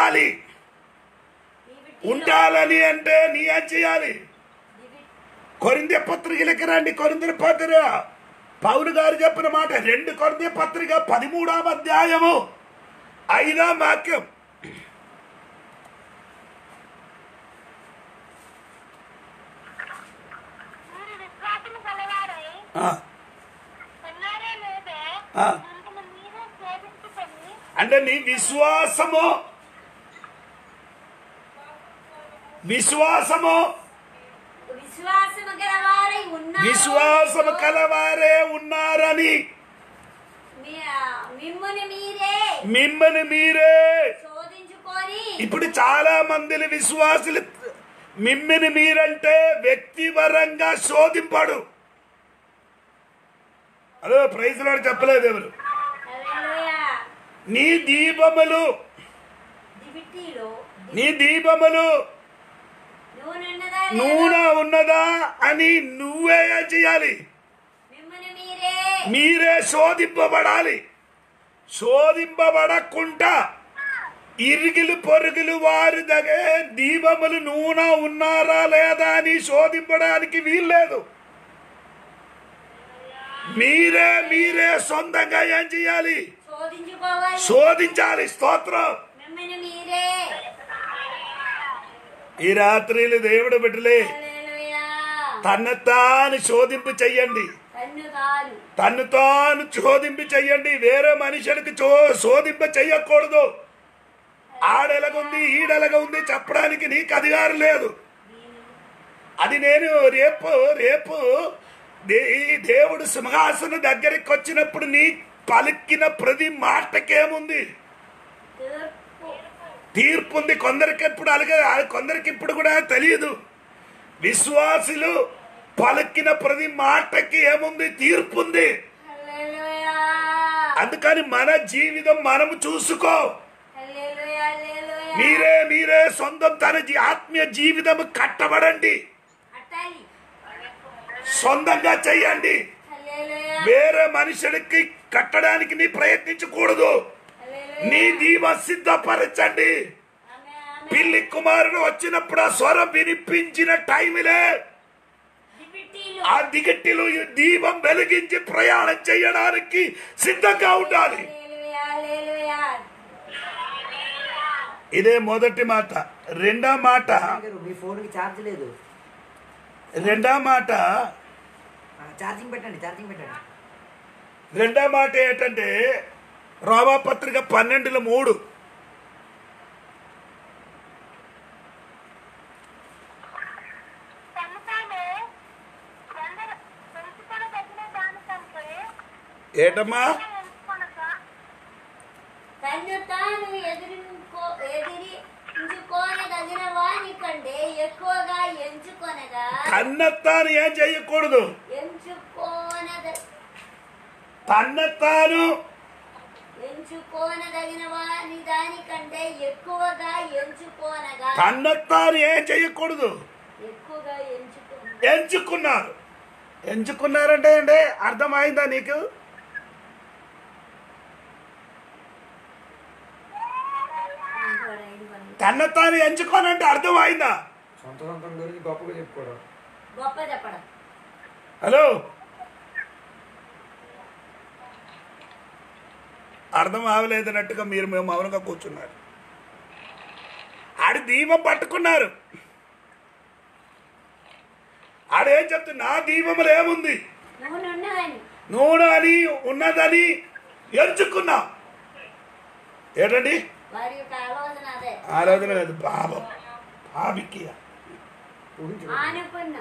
ఉండాలని అంటే నీ ఏం చేయాలి, కొరింథీ పత్రికలకి రండి. కొరింథీ పత్రిక పౌలు గారు చెప్పిన మాట 2 కొరింథీ పత్రిక 13వ అధ్యాయము 5వ వాక్యం. అంటే నీ విశ్వాసము కలవారే ఉన్నారని మిమ్మల్ని మీరే ఇప్పుడు చాలా మంది విశ్వాసులు మిమ్మల్ని మీరంటే వ్యక్తిపరంగా శోధింపడు. అదో ప్రైజ్ లార్డ్ చెప్పలేదు ఎవరు. నీ దీపములు నూనె ఉన్నదా అని నువ్వే చేయాలి. మీరే శోధింపబడాలి. శోధింపబడకుండా ఇరుగులు పొరుగులు వారి దగ్గర దీపములు నూనె ఉన్నారా లేదా అని శోధింపడానికి వీల్లేదు. మీరే సొంతంగా ఏం చేయాలి, శోధించాలి. స్తోత్రం. ఈ రాత్రిలు దేవుడు బిడ్డలే తన్ను తాను శోధింపు చెయ్యండి. వేరే మనుషులకు శోధింప చెయ్యకూడదు. ఆడెలగుంది ఈడెలగుంది చెప్పడానికి నీకు అధికారం లేదు. అది నేను రేపు దేవుడు సింహాసనం దగ్గరికి వచ్చినప్పుడు నీ పలికిన ప్రతి మాటకేముంది, తీర్పు ఉంది. కొందరికి ఇప్పుడు కూడా తెలియదు. విశ్వాసులు పలికిన ప్రతి మాటకి ఏముంది, తీర్పు ఉంది. అందుకని మన జీవితం మనము చూసుకో. మీరే సొంతం తన ఆత్మీయ జీవితం కట్టబడండి, సొంతంగా చెయ్యండి. వేరే మనుషులకి కట్టడానికి నీ ప్రయత్నించకూడదు. నీ దీపం సిద్ధపరచండి. పిల్లి కుమారుడు వచ్చినప్పుడు ఆ స్వరం వినిపించిన టైంలే ఆ దిగట్టిలో దీపం వెలిగించి ప్రయాణం చేయడానికి సిద్ధంగా ఉండాలి. ఇదే మొదటి మాట. రెండో మాట రెండో మాట ఏంటంటే రోమాపత్రిక 12:3 ఏటమ్మా, తన్ను తాను ఎదిరించుకోనదగిన వాని కంటే ఎక్కువగా ఎంచుకొనగా, తన్నతాను ఏం చేయకూడదు, తన్నతాను ఎంచుకోనదగిన వాని దానికంటే ఎక్కువగా ఎంచుకోనగా, తన్నతాను ఏం చేయకూడదు, ఎక్కువగా ఎంచుకున్నారు. ఎంచుకున్నారంటే అంటే అర్థమైందా నీకు? తన తాను ఎంచుకోనంటే అర్థమైందా? సొంత సొంతం గురించి గొప్పగా చెప్పుకోవడం. గొప్ప చెప్పడం. హలో, అర్థం అవలేదన్నట్టుగా మీరు మేము మౌనంగా కూర్చున్నారు. ఆడి దీపం పట్టుకున్నారు. ఆడేం చెప్తుంది? నా దీపములు ఏముంది? నూనె అని ఉన్నదని ఎంచుకున్నా. ఏంటండి వారి యొక్క ఆలోచన అదే. ఆలోచన కాదు, పాపం పాపికి ఆనుకున్న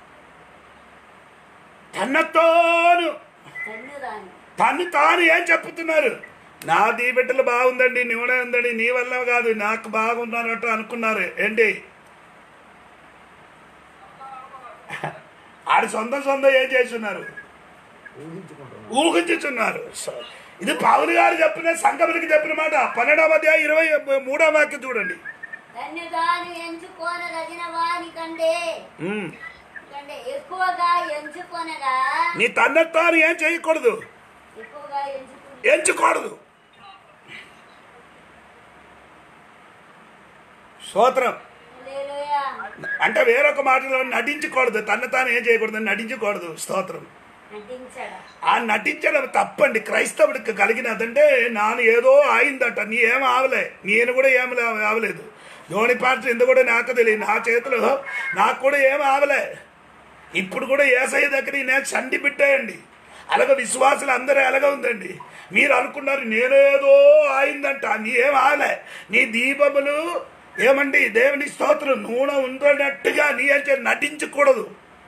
తనతోను తన్నుదాన్ని తను తాను ఏం చెప్పుతున్నారు? నా దీబిడ్డలు బాగుందండి, నూనె ఉందండి, నీ వల్ల కాదు, నాకు బాగున్నానట్టు అనుకున్నారు. ఏంటి ఆడి సొంతం ఏం చేస్తున్నారు? ఊహించుతున్నారు. ఇది పౌలు గారు చెప్పిన సంఘమునికి చెప్పిన మాట. 12వ అధ్యాయం 23వ వాక్యం చూడండి. తన్నుదాన్ని ఎంచుకోనదగిన వాని కంటే ఎక్కువగా ఎంచుకొనగా నీ తన్నతాను ఏం చేయకూడదు, ఎక్కువగా ఎంచుకూడదు. స్తోత్రం. హల్లెలూయా. అంటే వేరొక మాటలో నటించకూడదు. తాను ఏం చేయకూడదు, నటించకూడదు. స్తోత్రం. నటించడం. ఆ నటించడం తప్పండి. క్రైస్తవుడికి కలిగినదంటే నాను ఏదో ఆయిందట, నీ ఏం ఆవలే, నేను కూడా ఏం ఆవలేదు. ధోని పాత్ర ఎందుకు కూడా నాకు తెలియదు, నా చేతిలో నాకు కూడా ఏం ఆవలే. ఇప్పుడు కూడా ఏసయ్య దగ్గర నేను చండి పెట్టేయండి. అలాగ విశ్వాసులు అందరూ ఎలాగ ఉందండి. మీరు అనుకున్నారు నేనేదో ఆయిందంట, నీ ఏం ఆవలే. నీ దీపములు ఏమండి దేవుని స్తోత్రం నూనె ఉందన్నట్టుగా నీ అంటే నటించకూడదు.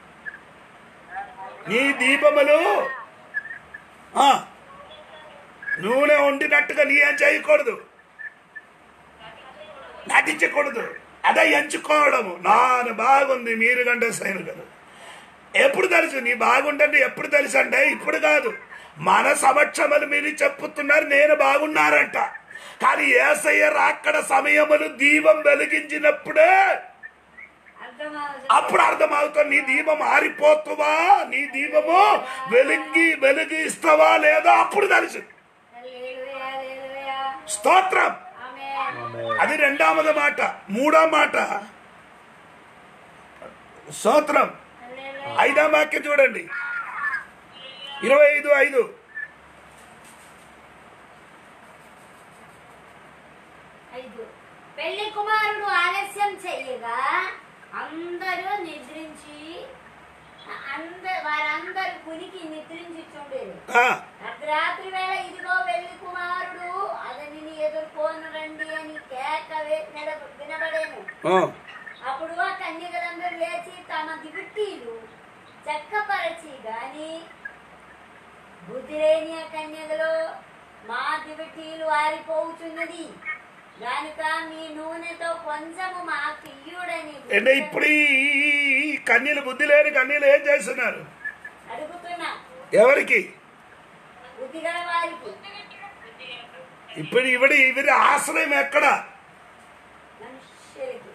నీ దీపములు నూనె వండినట్టుగా నీ ఏం చేయకూడదు, నటించకూడదు. అదే ఎంచుకోవడము. నాను బాగుంది, మీరు కంటే సైనికులు. ఎప్పుడు తెలుసు నీ బాగుంటే? ఎప్పుడు తెలుసు అంటే ఇప్పుడు కాదు, మన సమక్షములు మీరు చెప్పుతున్నారు నేను బాగున్నారంట. కానీ యేసయ్య రాకడ సమయములు దీపం వెలిగించినప్పుడే అప్పుడు అర్థమవుతుంది. నీ దీపం ఆరిపోతువా, నీ దీపము వెలిగిస్తావా లేదా అప్పుడు తెలుసు. స్తోత్రం. అది రెండవది మాట. మూడో మాట స్తోత్రం. 5వ వాక్యం చూడండి. 25:5. పెళ్లి కుమారుడు ఆలస్యం చెయ్యగా అందరూ నిద్రించి వారందరూ కునికి నిద్రించుచుండేది. అర్ధరాత్రి వేళ ఇదిగో పెళ్లి కుమారుడు అతనిని ఎదుర్కొని రండి అని కేక వినబడేను. అప్పుడు ఆ కన్యకలందరూ లేచి తమ దివిటీలు చక్కపరచి గాని బుద్ధి లేని ఆ కన్యకలో మా దివిటీలు ఆరిపోతున్నది కనుక మీ నూనెతో కొంచెము మాకు ఇయ్యుడని. అంటే ఇప్పుడు ఈ కన్యలు, బుద్ధి లేని కన్యలు ఏం చేస్తున్నారు? అడుగుతున్నా. ఎవరికి? బుద్ధి గల వారికి. ఇప్పుడు ఇవరి ఆశ్రయం ఎక్కడ? మనుష్యులకి.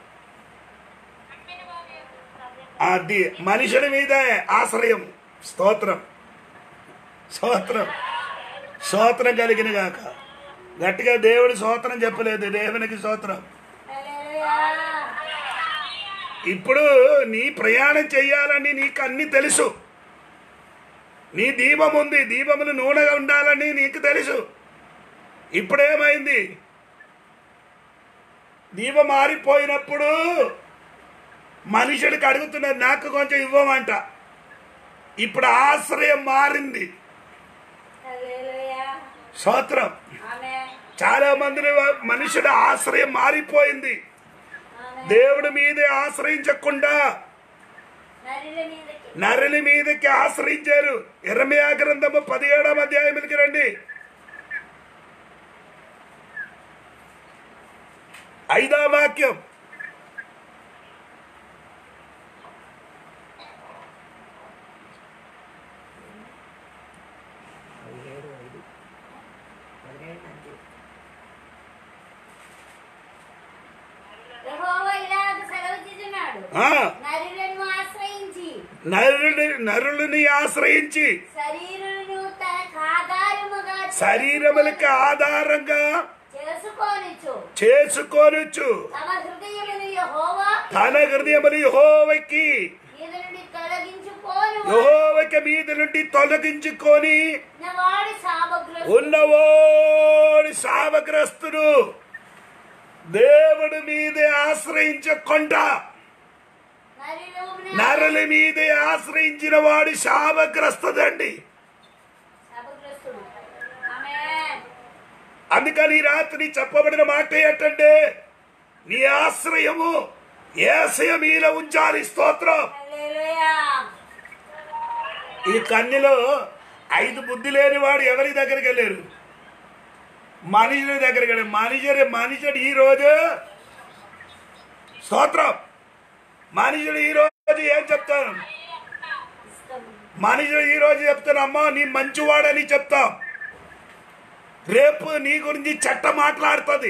అది మనుషుల మీద ఆశ్రయం. స్తోత్రం. స్తోత్రం. స్తోత్రం కలిగిన గాక. గట్టిగా దేవుడి స్తోత్రం చెప్పలేదు. దేవునికి స్తోత్రం. ఇప్పుడు నీ ప్రయాణం చెయ్యాలని నీకు అన్ని తెలుసు. నీ దీపం ఉంది, దీపములు నూనెగా ఉండాలని నీకు తెలుసు. ఇప్పుడేమైంది? దీపం మారిపోయినప్పుడు మనుషుడికి అడుగుతున్నారు నాకు కొంచెం ఇవ్వమంట. ఇప్పుడు ఆశ్రయం మారింది. స్తోత్రం. చాలా మంది మనుషుల ఆశ్రయం మారిపోయింది. దేవుడి మీదే ఆశ్రయించకుండా నరుల మీదకి ఆశ్రయించారు. యెరెమయా గ్రంథము 17వ అధ్యాయంకి రండి. 5వ వాక్యం. యెహోవా ఇలాగ సెలవిచ్చుచున్నాడు, నరులను ఆశ్రయించి నరులని ఆశ్రయించి శరీరులను తనకు ఆధారముగా శరీరములకు ఆధారంగా చేసుకొనుచు చేసుకోనుచు తమ హృదయమును యెహోవా తన హృదయములు యెహోవాకి మీద నుండి తొలగించుకోను యెహోవాకి మీద నుండి తొలగించుకొని వాడి సామగ్రి ఉన్నవాడు శాపగ్రస్తుడు. దేవుడి మీదే ఆశ్రయించకుండా నరుల మీదే ఆశ్రయించిన వాడు శాపగ్రస్తుడండి. అందుకని ఈ రాత్రి చెప్పబడిన మాట ఏంటంటే నీ ఆశ్రయము యేసయ్య మీద ఉంచాలి. స్తోత్రం. ఈ కన్యలో 5 బుద్ధి లేని వాడు ఎవరి దగ్గరికి వెళ్ళారు? మనుషుల దగ్గరికి వెళ్ళారు. మనుషుడు ఈ రోజు స్తోత్రం. మనుషుడు ఈ రోజు ఏం చెప్తాను? మనుషుడు ఈ రోజు చెప్తాను, అమ్మా నీ మంచివాడని చెప్తాం. రేపు నీ గురించి చెట్ట మాట్లాడుతుంది.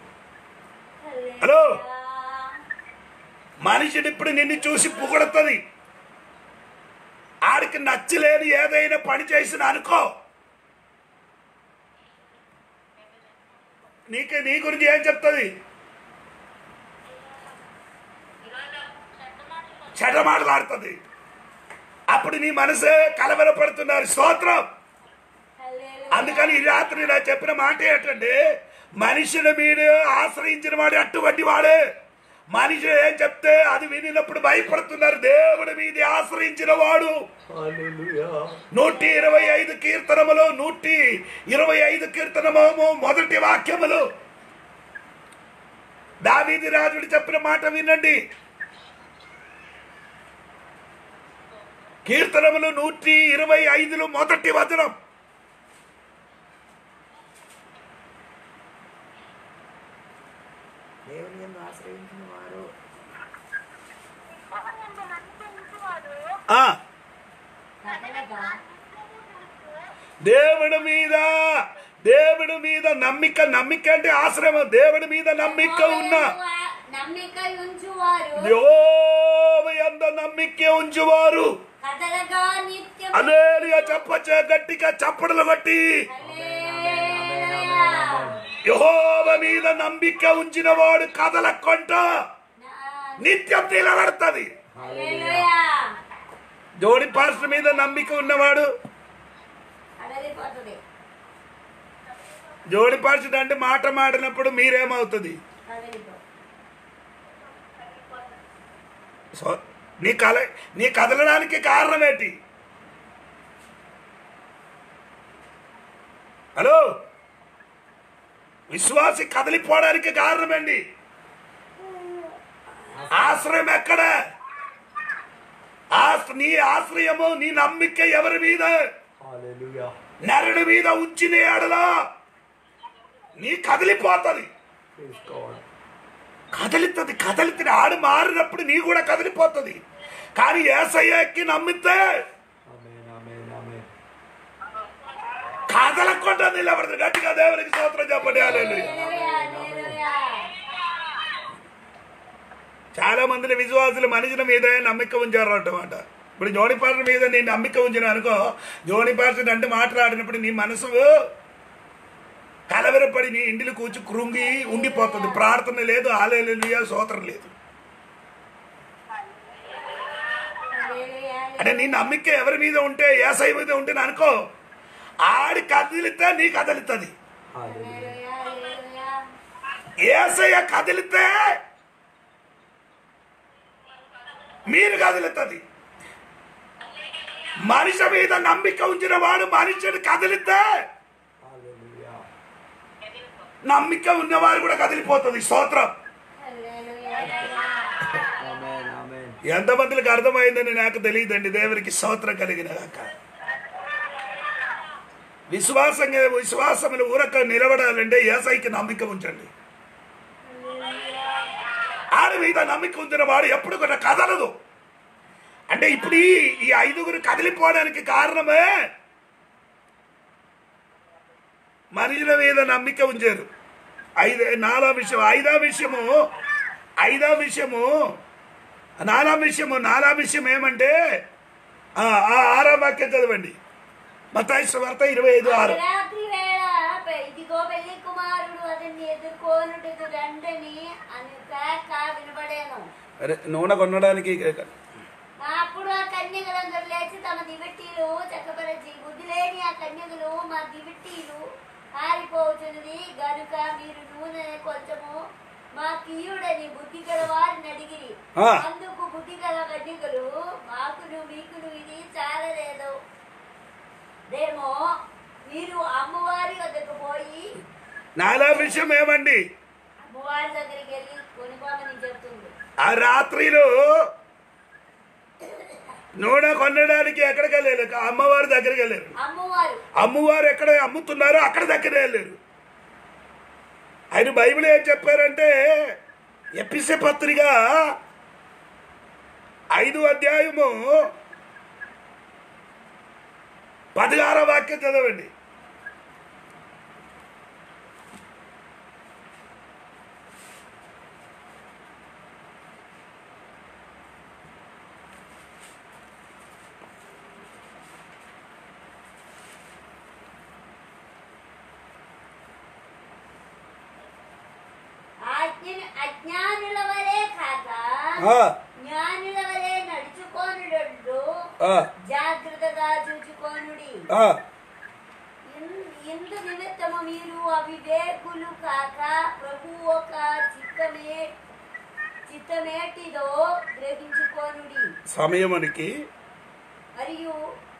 హలో, మనుషుడు ఇప్పుడు నిన్ను చూసి పొగడుతుంది. ఆడికి నచ్చలేని ఏదైనా పని చేసిన అనుకో, నీ గురించి ఏం చెప్తుంది? చెడ్డ మాట్లాడుతుంది. అప్పుడు నీ మనసే కలవరపడుతున్నారు. స్తోత్రం. అందుకని ఈ రాత్రి నా చెప్పిన మాట ఏంటంటే మనుషుల మీద ఆశ్రయించిన వాడు అటువంటి వాడే. మనుషులు ఏం చెప్తే అది వినినప్పుడు భయపడుతున్నారు. దేవుడి మీద ఆశ్రయించిన వాడు 125 కీర్తనములు 125 కీర్తనము మొదటి వాక్యములు దావీదు రాజుడు చెప్పిన మాట వినండి. కీర్తనములు 125 మొదటి వచనం. దేవుని యందు ఆశ్రయించిన వారు దేవుడి మీద నమ్మిక అంటే ఆశ్రయం. దేవుడి మీద నమ్మిక ఉన్న యెహోవా యందు నమ్మిక ఉంచువారు హల్లెలూయా చెప్పచ్చా గట్టిగా చప్పట్లు కొట్టి. యెహోవా మీద నమ్మిక ఉంచిన వాడు కదలకుండా నిత్యం నిలబడుతుంది. జోడి పాస్టర్ మీద నమ్మిక ఉన్నవాడు జోడి పాస్టర్ అంటే మాట మాడినప్పుడు మీరేమవుతుంది? నీ కదలడానికి కారణం ఏంటి? హలో, విశ్వాసి కదిలిపోవడానికి కారణం ఏంటి? ఆశ్రయం ఎక్కడ? నీ ఆశ్రయము నీ నమ్మిక ఎవరి మీద? నరుడి మీద ఉంచిన ఏడలా నీ కదిలిపోతుంది. కదిలితే ఆడు మారినప్పుడు నీ కూడా కదిలిపోతుంది. కానీ యేసయ్యకి నమ్మితే కదలకుండా నిలబడుతుంది. గట్టిగా దేవునికి స్తోత్రం చెప్పండి. హల్లెలూయా. చాలా మంది విశ్వాసులు మనుషుల మీద నమ్మిక ఉంచారు అంటమాట. ఇప్పుడు జోడి పాస్టర్ మీద నేను నమ్మిక ఉంచిన అనుకో, జోడి పాస్టర్ అంటే మాట్లాడినప్పుడు నీ మనసు కలవరపడి నీ ఇంటిలో కూర్చు కృంగి ఉండిపోతుంది. ప్రార్థన లేదు, హల్లెలూయా స్తోత్రం లేదు. అంటే నీ నమ్మిక ఎవరి మీద ఉంటే యేసయ్య మీద ఉంటే అనుకో, ఆడి కదిలితే నీ కదులుతుంది. యేసయ్య కదిలితే మీరు కదులుతుంది. మనిషి మీద నమ్మిక ఉంచిన వాడు మనిషిని కదిలితే నమ్మిక ఉన్నవారు కూడా కదిలిపోతుంది. స్తోత్రం. ఎంతమందికి అర్థమైందని నాకు తెలియదండి. దేవునికి స్తోత్రం కలిగిన విశ్వాసములు ఊరక నిలబడాలంటే యేసయ్యకి నమ్మిక ఉంచండి. ఆడి మీద నమ్మిక ఉంచిన వాడు ఎప్పుడు కూడా కదలదు. అంటే ఇప్పుడు ఈ 5గురు కదిలిపోవడానికి కారణమే మనుషుల మీద నమ్మిక ఉంచారు. నాలుగో విషయం ఏమంటే ఆరో వాక్యం చదవండి. మత్తయి సువార్త 25:6. రాత్రి వేళ ఇదిగో పెళ్లి కుమారుడు అతన్ని ఎదుర్కొనుటకు రండని అని కేక వినబడేను. నూనె కొనడానికి. అప్పుడు ఆ కన్యకలందరూ లేచి తమ దివిటీలు చక్కపరచి, బుద్ధి లేని ఆ కన్యకలు, మా దివిటీలు పారిపోతున్నది గనుక మీరు నూనె కొంచెము మా కీయుడని బుద్ధి గల వారిని అడిగిరి. అందుకు బుద్ధి గల కన్యకలు, మాకును మీకును ఇది చాలలేదు దేమో, మీరు అమ్మవారి వద్దకు పోయి. నాలా విషయం ఏమండి, అమ్మవారి దగ్గరికి వెళ్ళి కొనుక్కోమని చెప్తుంది. ఆ రాత్రిలో నూనె కొనడానికి ఎక్కడికి వెళ్ళారు? అమ్మవారి దగ్గరికి వెళ్ళారు. అమ్మవారు ఎక్కడ అమ్ముతున్నారో అక్కడ దగ్గర వెళ్ళారు. ఆయన బైబిల్ ఏం చెప్పారంటే, ఎఫెసీ పత్రిక 5వ అధ్యాయము 16వ వాక్యం చదవండి. అజ్ఞానుల వలె కాక జ్ఞానుల వలె నడుచుకొనుడు, జాగ్రత్తగా చూచుకొనుడి. ఇందు నిమిత్తము మీరు అవివేకులు కాక ప్రభువు ఒక చిత్తమేటిదో గ్రహించుకొనుడి. సమయమునికి మరియు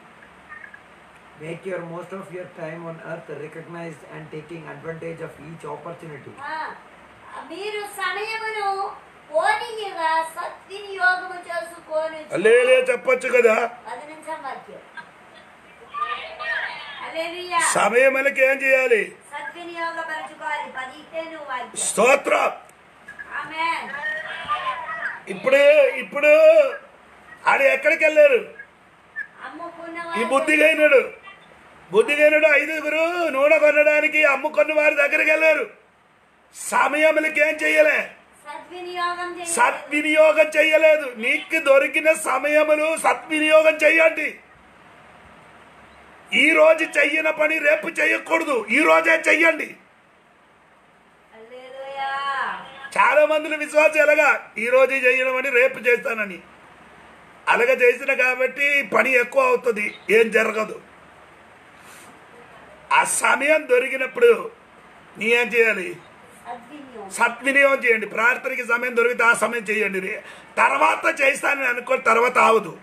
make your most of your time on earth recognized and taking advantage of each opportunity. మీరు సమయమును పోనీయగా సద్వినియోగము చేసుకోను. హల్లెలూయా చెప్పొచ్చు కదా. 10 వాక్యం. హల్లెలూయా. సమయములకి ఏం చేయాలి? సద్వినియోగపరచుకోవాలి. 15 వాక్యం. స్తోత్రం. ఆమేన్. ఇప్పుడు ఆడు ఎక్కడికి వెళ్ళారు? ఈ బుద్ధిగైనడు 5గురు నూనె కొనడానికి అమ్ముకున్న వారి దగ్గరికి వెళ్ళారు. సమయములకి ఏం చెయ్యలే? సద్వినియోగం చెయ్యలేదు. నీకు దొరికిన సమయములు సద్వినియోగం చెయ్యండి. ఈ రోజు చెయ్యన పని రేపు చెయ్యకూడదు, ఈ రోజే చెయ్యండి. చాలా మందిని విశ్వాసం ఎలాగా, ఈ రోజు చెయ్యడం అని రేపు చేస్తానని. అలాగ చేసిన కాబట్టి పని ఎక్కువ అవుతుంది, ఏం జరగదు. ఆ సమయం దొరికినప్పుడు నీ ఏం చేయాలి? సద్వినియోగం చేయండి. ప్రార్థనకి సమయం దొరికితే ఆ సమయం చేయండి. తర్వాత చేస్తానని అనుకోని తర్వాత ఆవదు.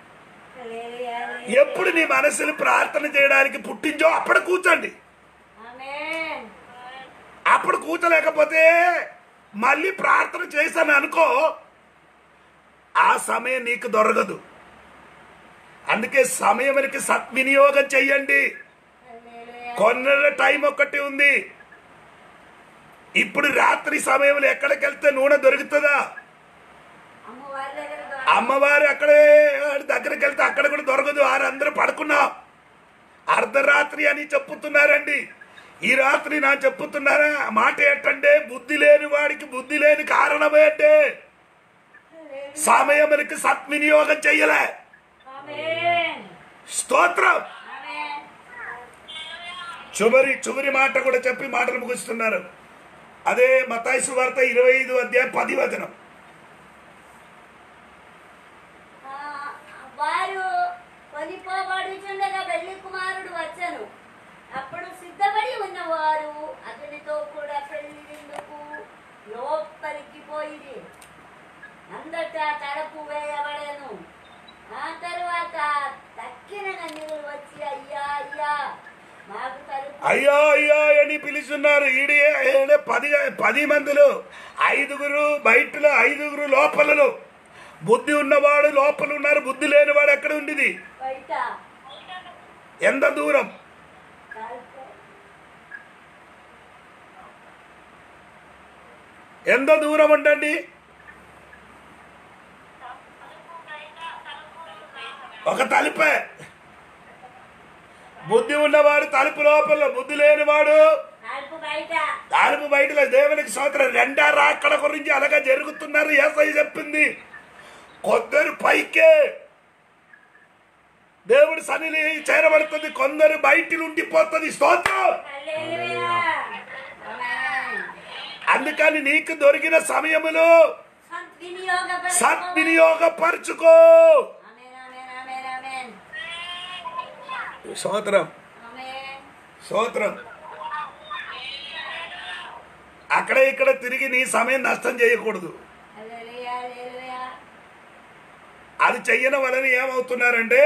ఎప్పుడు నీ మనసుని ప్రార్థన చేయడానికి పుట్టించో అప్పుడు కూర్చోండి. అప్పుడు కూర్చోలేకపోతే మళ్ళీ ప్రార్థన చేస్తాను అనుకో, ఆ సమయం నీకు దొరకదు. అందుకే సమయానికి సద్వినియోగం చెయ్యండి. కొన్న టైం ఒక్కటి ఉంది. ఇప్పుడు రాత్రి సమయంలో ఎక్కడికి వెళ్తే నూనె దొరుకుతుందా? అమ్మవారు అక్కడే దగ్గరికి వెళ్తే అక్కడ కూడా దొరకదు. వారందరూ పడుకున్నాం. అర్ధరాత్రి అని చెప్పుతున్నారండి. ఈ రాత్రి నా చెప్పుతున్నారా మాట ఏంటంటే, బుద్ధి లేని వాడికి బుద్ధి లేని కారణం ఏంటే సమయమునికి సద్వినియోగం చెయ్యలే. స్తోత్రం. చివరి మాట కూడా చెప్పి మాటలు ముగిస్తున్నారు. అదే మత్తయి సువార్త 25వ అధ్యాయం 10వ వచనం. వారు కొనిపోబడుచుండగా పెళ్లి కుమారుడు వచ్చెను. అప్పుడు సిద్ధపడి ఉన్నవారు అతనితో కూడా పెళ్లి విందుకు లోపలికి పోయిరి. అందట తలుపు వేయబడెను. ఆ తరువాత తక్కిన కన్యకలు వచ్చి, అయ్యా అయ్యా మాకు తలుపు. అయ్యా అయ్యా అని పిలుస్తున్నారు. 10 మందిలో 5గురు బయటలో, 5గురు లోపలలో. బుద్ధి ఉన్నవాడు లోపల ఉన్నారు, బుద్ధి లేనివాడు ఎక్కడ ఉండేది? బయట. ఎంత దూరం? ఎంత దూరం ఉండండి? ఒక తలుపే. బుద్ధి ఉన్నవాడు తలుపు లోపల, బుద్ధి లేనివాడు తలుపు బయట. దేవునికి స్తోత్రం. రెండో రాకడ గురించి అలాగా జరుగుతున్నారు. యేసయ్య చెప్పింది. కొందరు పైకే దేవుడు సన్నిధి చేరబడుతుంది, కొందరు బయటికి ఉండిపోతుంది. స్తోత్రం. హల్లెలూయా. ఆమేన్. అందుకని నీకు దొరికిన సమయములో సద్వినియోగపరచుకో. సద్వినియోగపరచుకో. ఆమేన్, ఆమేన్, ఆమేన్, ఆమేన్. స్తోత్రం, ఆమేన్. స్తోత్రం. అక్కడ ఇక్కడ తిరిగి నీ సమయం నష్టం చేయకూడదు. హల్లెలూయా, హల్లెలూయా. అది చెయ్యడం వలన ఏమవుతున్నారంటే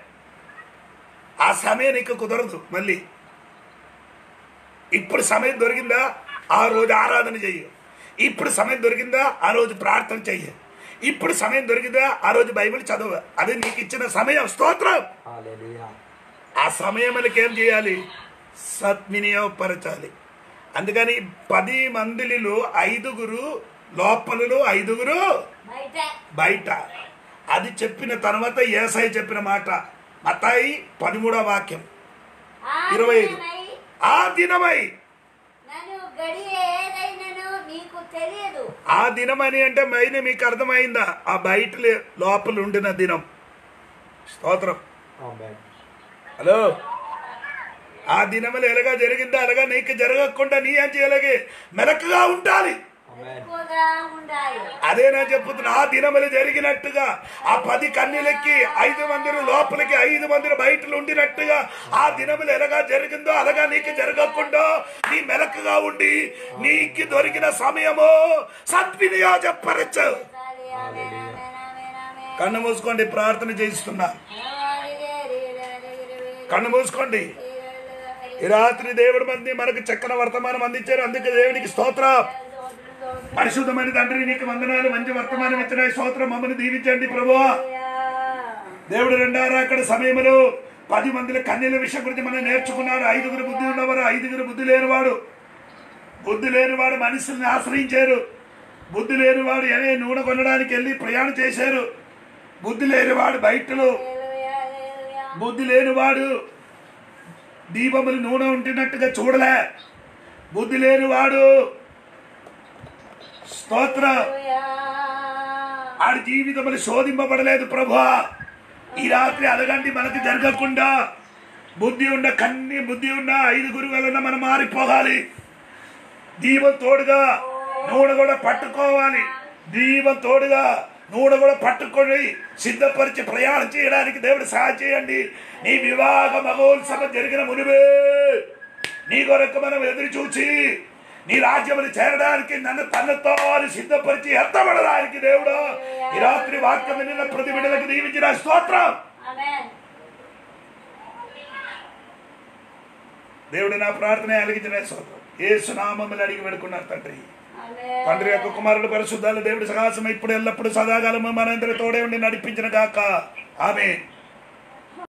ఆ సమయం నీకు కుదరదు. మళ్ళీ ఇప్పుడు సమయం దొరికిందా ఆ రోజు ఆరాధన చెయ్యి, ఇప్పుడు సమయం దొరికిందా ఆ రోజు ప్రార్థన చెయ్యి, ఇప్పుడు సమయం దొరికిందా ఆ రోజు బైబిల్ చదువు. అది నీకు ఇచ్చిన సమయం. స్తోత్రం. Hallelujah. ఆ సమయములకి ఏం చేయాలి? సద్వినియోగపరచాలి. అందుకని 10 మందిలో 5 లోపలలో 5 బయట. బయట. అది చెప్పిన తర్వాత యేసయ్య చెప్పిన మాట మత్తాయి 13వ వాక్యం 25. ఆ దినమై. నన్ను గడియ ఏదైనను నీకు తెలియదు. ఆ దినమని అంటే మైనే మీకు అర్థమైందా? ఆ బయట లోపల ఉండిన దినం. స్తోత్రం. Amen. హలో, ఆ దినములు ఎలాగా జరిగిందో అలాగా నీకు జరగకుండా నీ ఏం చేయలేగే మెలకుగా ఉండాలి. Amen. ఎక్కువగా ఉండాలి. అదే నేను చెప్పుతున్నా. ఆ దినములు జరిగినట్టుగా ఆ 10 కన్నీలకి 5 మంది లోపలికి 5 మంది బయటలు ఉండినట్టుగా ఆ దినములు ఎలాగా జరిగిందో అలాగా నీకు జరగకుండా నీ మెలకుగా ఉండి నీకు దొరికిన సమయము సద్వినియోగపరచు. ఆమేన్, ఆమేన్, ఆమేన్, ఆమేన్. కన్ను మూసుకోండి, ప్రార్థన చేయిస్తున్నా. కన్ను మూసుకోండి. ఈ రాత్రి దేవుడి మంది మనకు చక్కని వర్తమానం అందించారు. అందుకే దేవునికి స్తోత్రం. పరిశుద్ధమైన తండ్రి నీకు వందనాలు. మంచి వర్తమానం ఇచ్చిన స్తోత్రం. మమ్మల్ని దీవించండి ప్రభువా. దేవుడు రెండారా అక్కడ సమయంలో 10 మందిల కన్యల విషయం గురించి మనం నేర్చుకున్నాడు. 5 బుద్ధి ఉన్నవారు, 5 బుద్ధి లేనివాడు. బుద్ధి లేనివాడు మనుషుల్ని ఆశ్రయించారు. బుద్ధి లేనివాడు ఏ నూనె కొనడానికి వెళ్ళి ప్రయాణం చేశారు. బుద్ధి లేనివాడు బయటలో, బుద్ధి లేనివాడు దీపములు నూనె ఉంటున్నట్టుగా చూడలే. బుద్ధి లేనివాడు స్తోత్ర ఆడి జీవితములు శోధింపబడలేదు ప్రభువా. ఈ రాత్రి అలగండి మనకు జరగకుండా బుద్ధి ఉన్న 5 వలన మనం మారిపోవాలి. దీపం తోడుగా నూనె కూడా పట్టుకోవాలి. దీపం తోడుగా నూనె కూడా పట్టుకొని సిద్ధపరిచి ప్రయాణం చేయడానికి దేవుడు సహాయం చేయండి. నీ వివాహ మహోత్సవం జరిగిన మునివే నీ కొరకు మనం ఎదురు చూచి నీ రాజ్యములు చేరడానికి నన్ను తనతో సిద్ధపరిచి ఎత్తబడడానికి దేవుడు ఈ రాత్రి వాక్యం నిన్న ప్రతి బిడ్డలకు దీవించిన స్తోత్రం. దేవుడు నా ప్రార్థన అలిగించిన స్తోత్రం. యేసు నామములో అడిగి వేడుకున్నారు తండ్రి. తండ్రి యొక్క కుమారుడు పరిశుద్ధాలు దేవుడి సహాసం ఇప్పుడు ఎల్లప్పుడు సదాకాలము మనందరి తోడే ఉండి నడిపించిన గాక. ఆమేన్.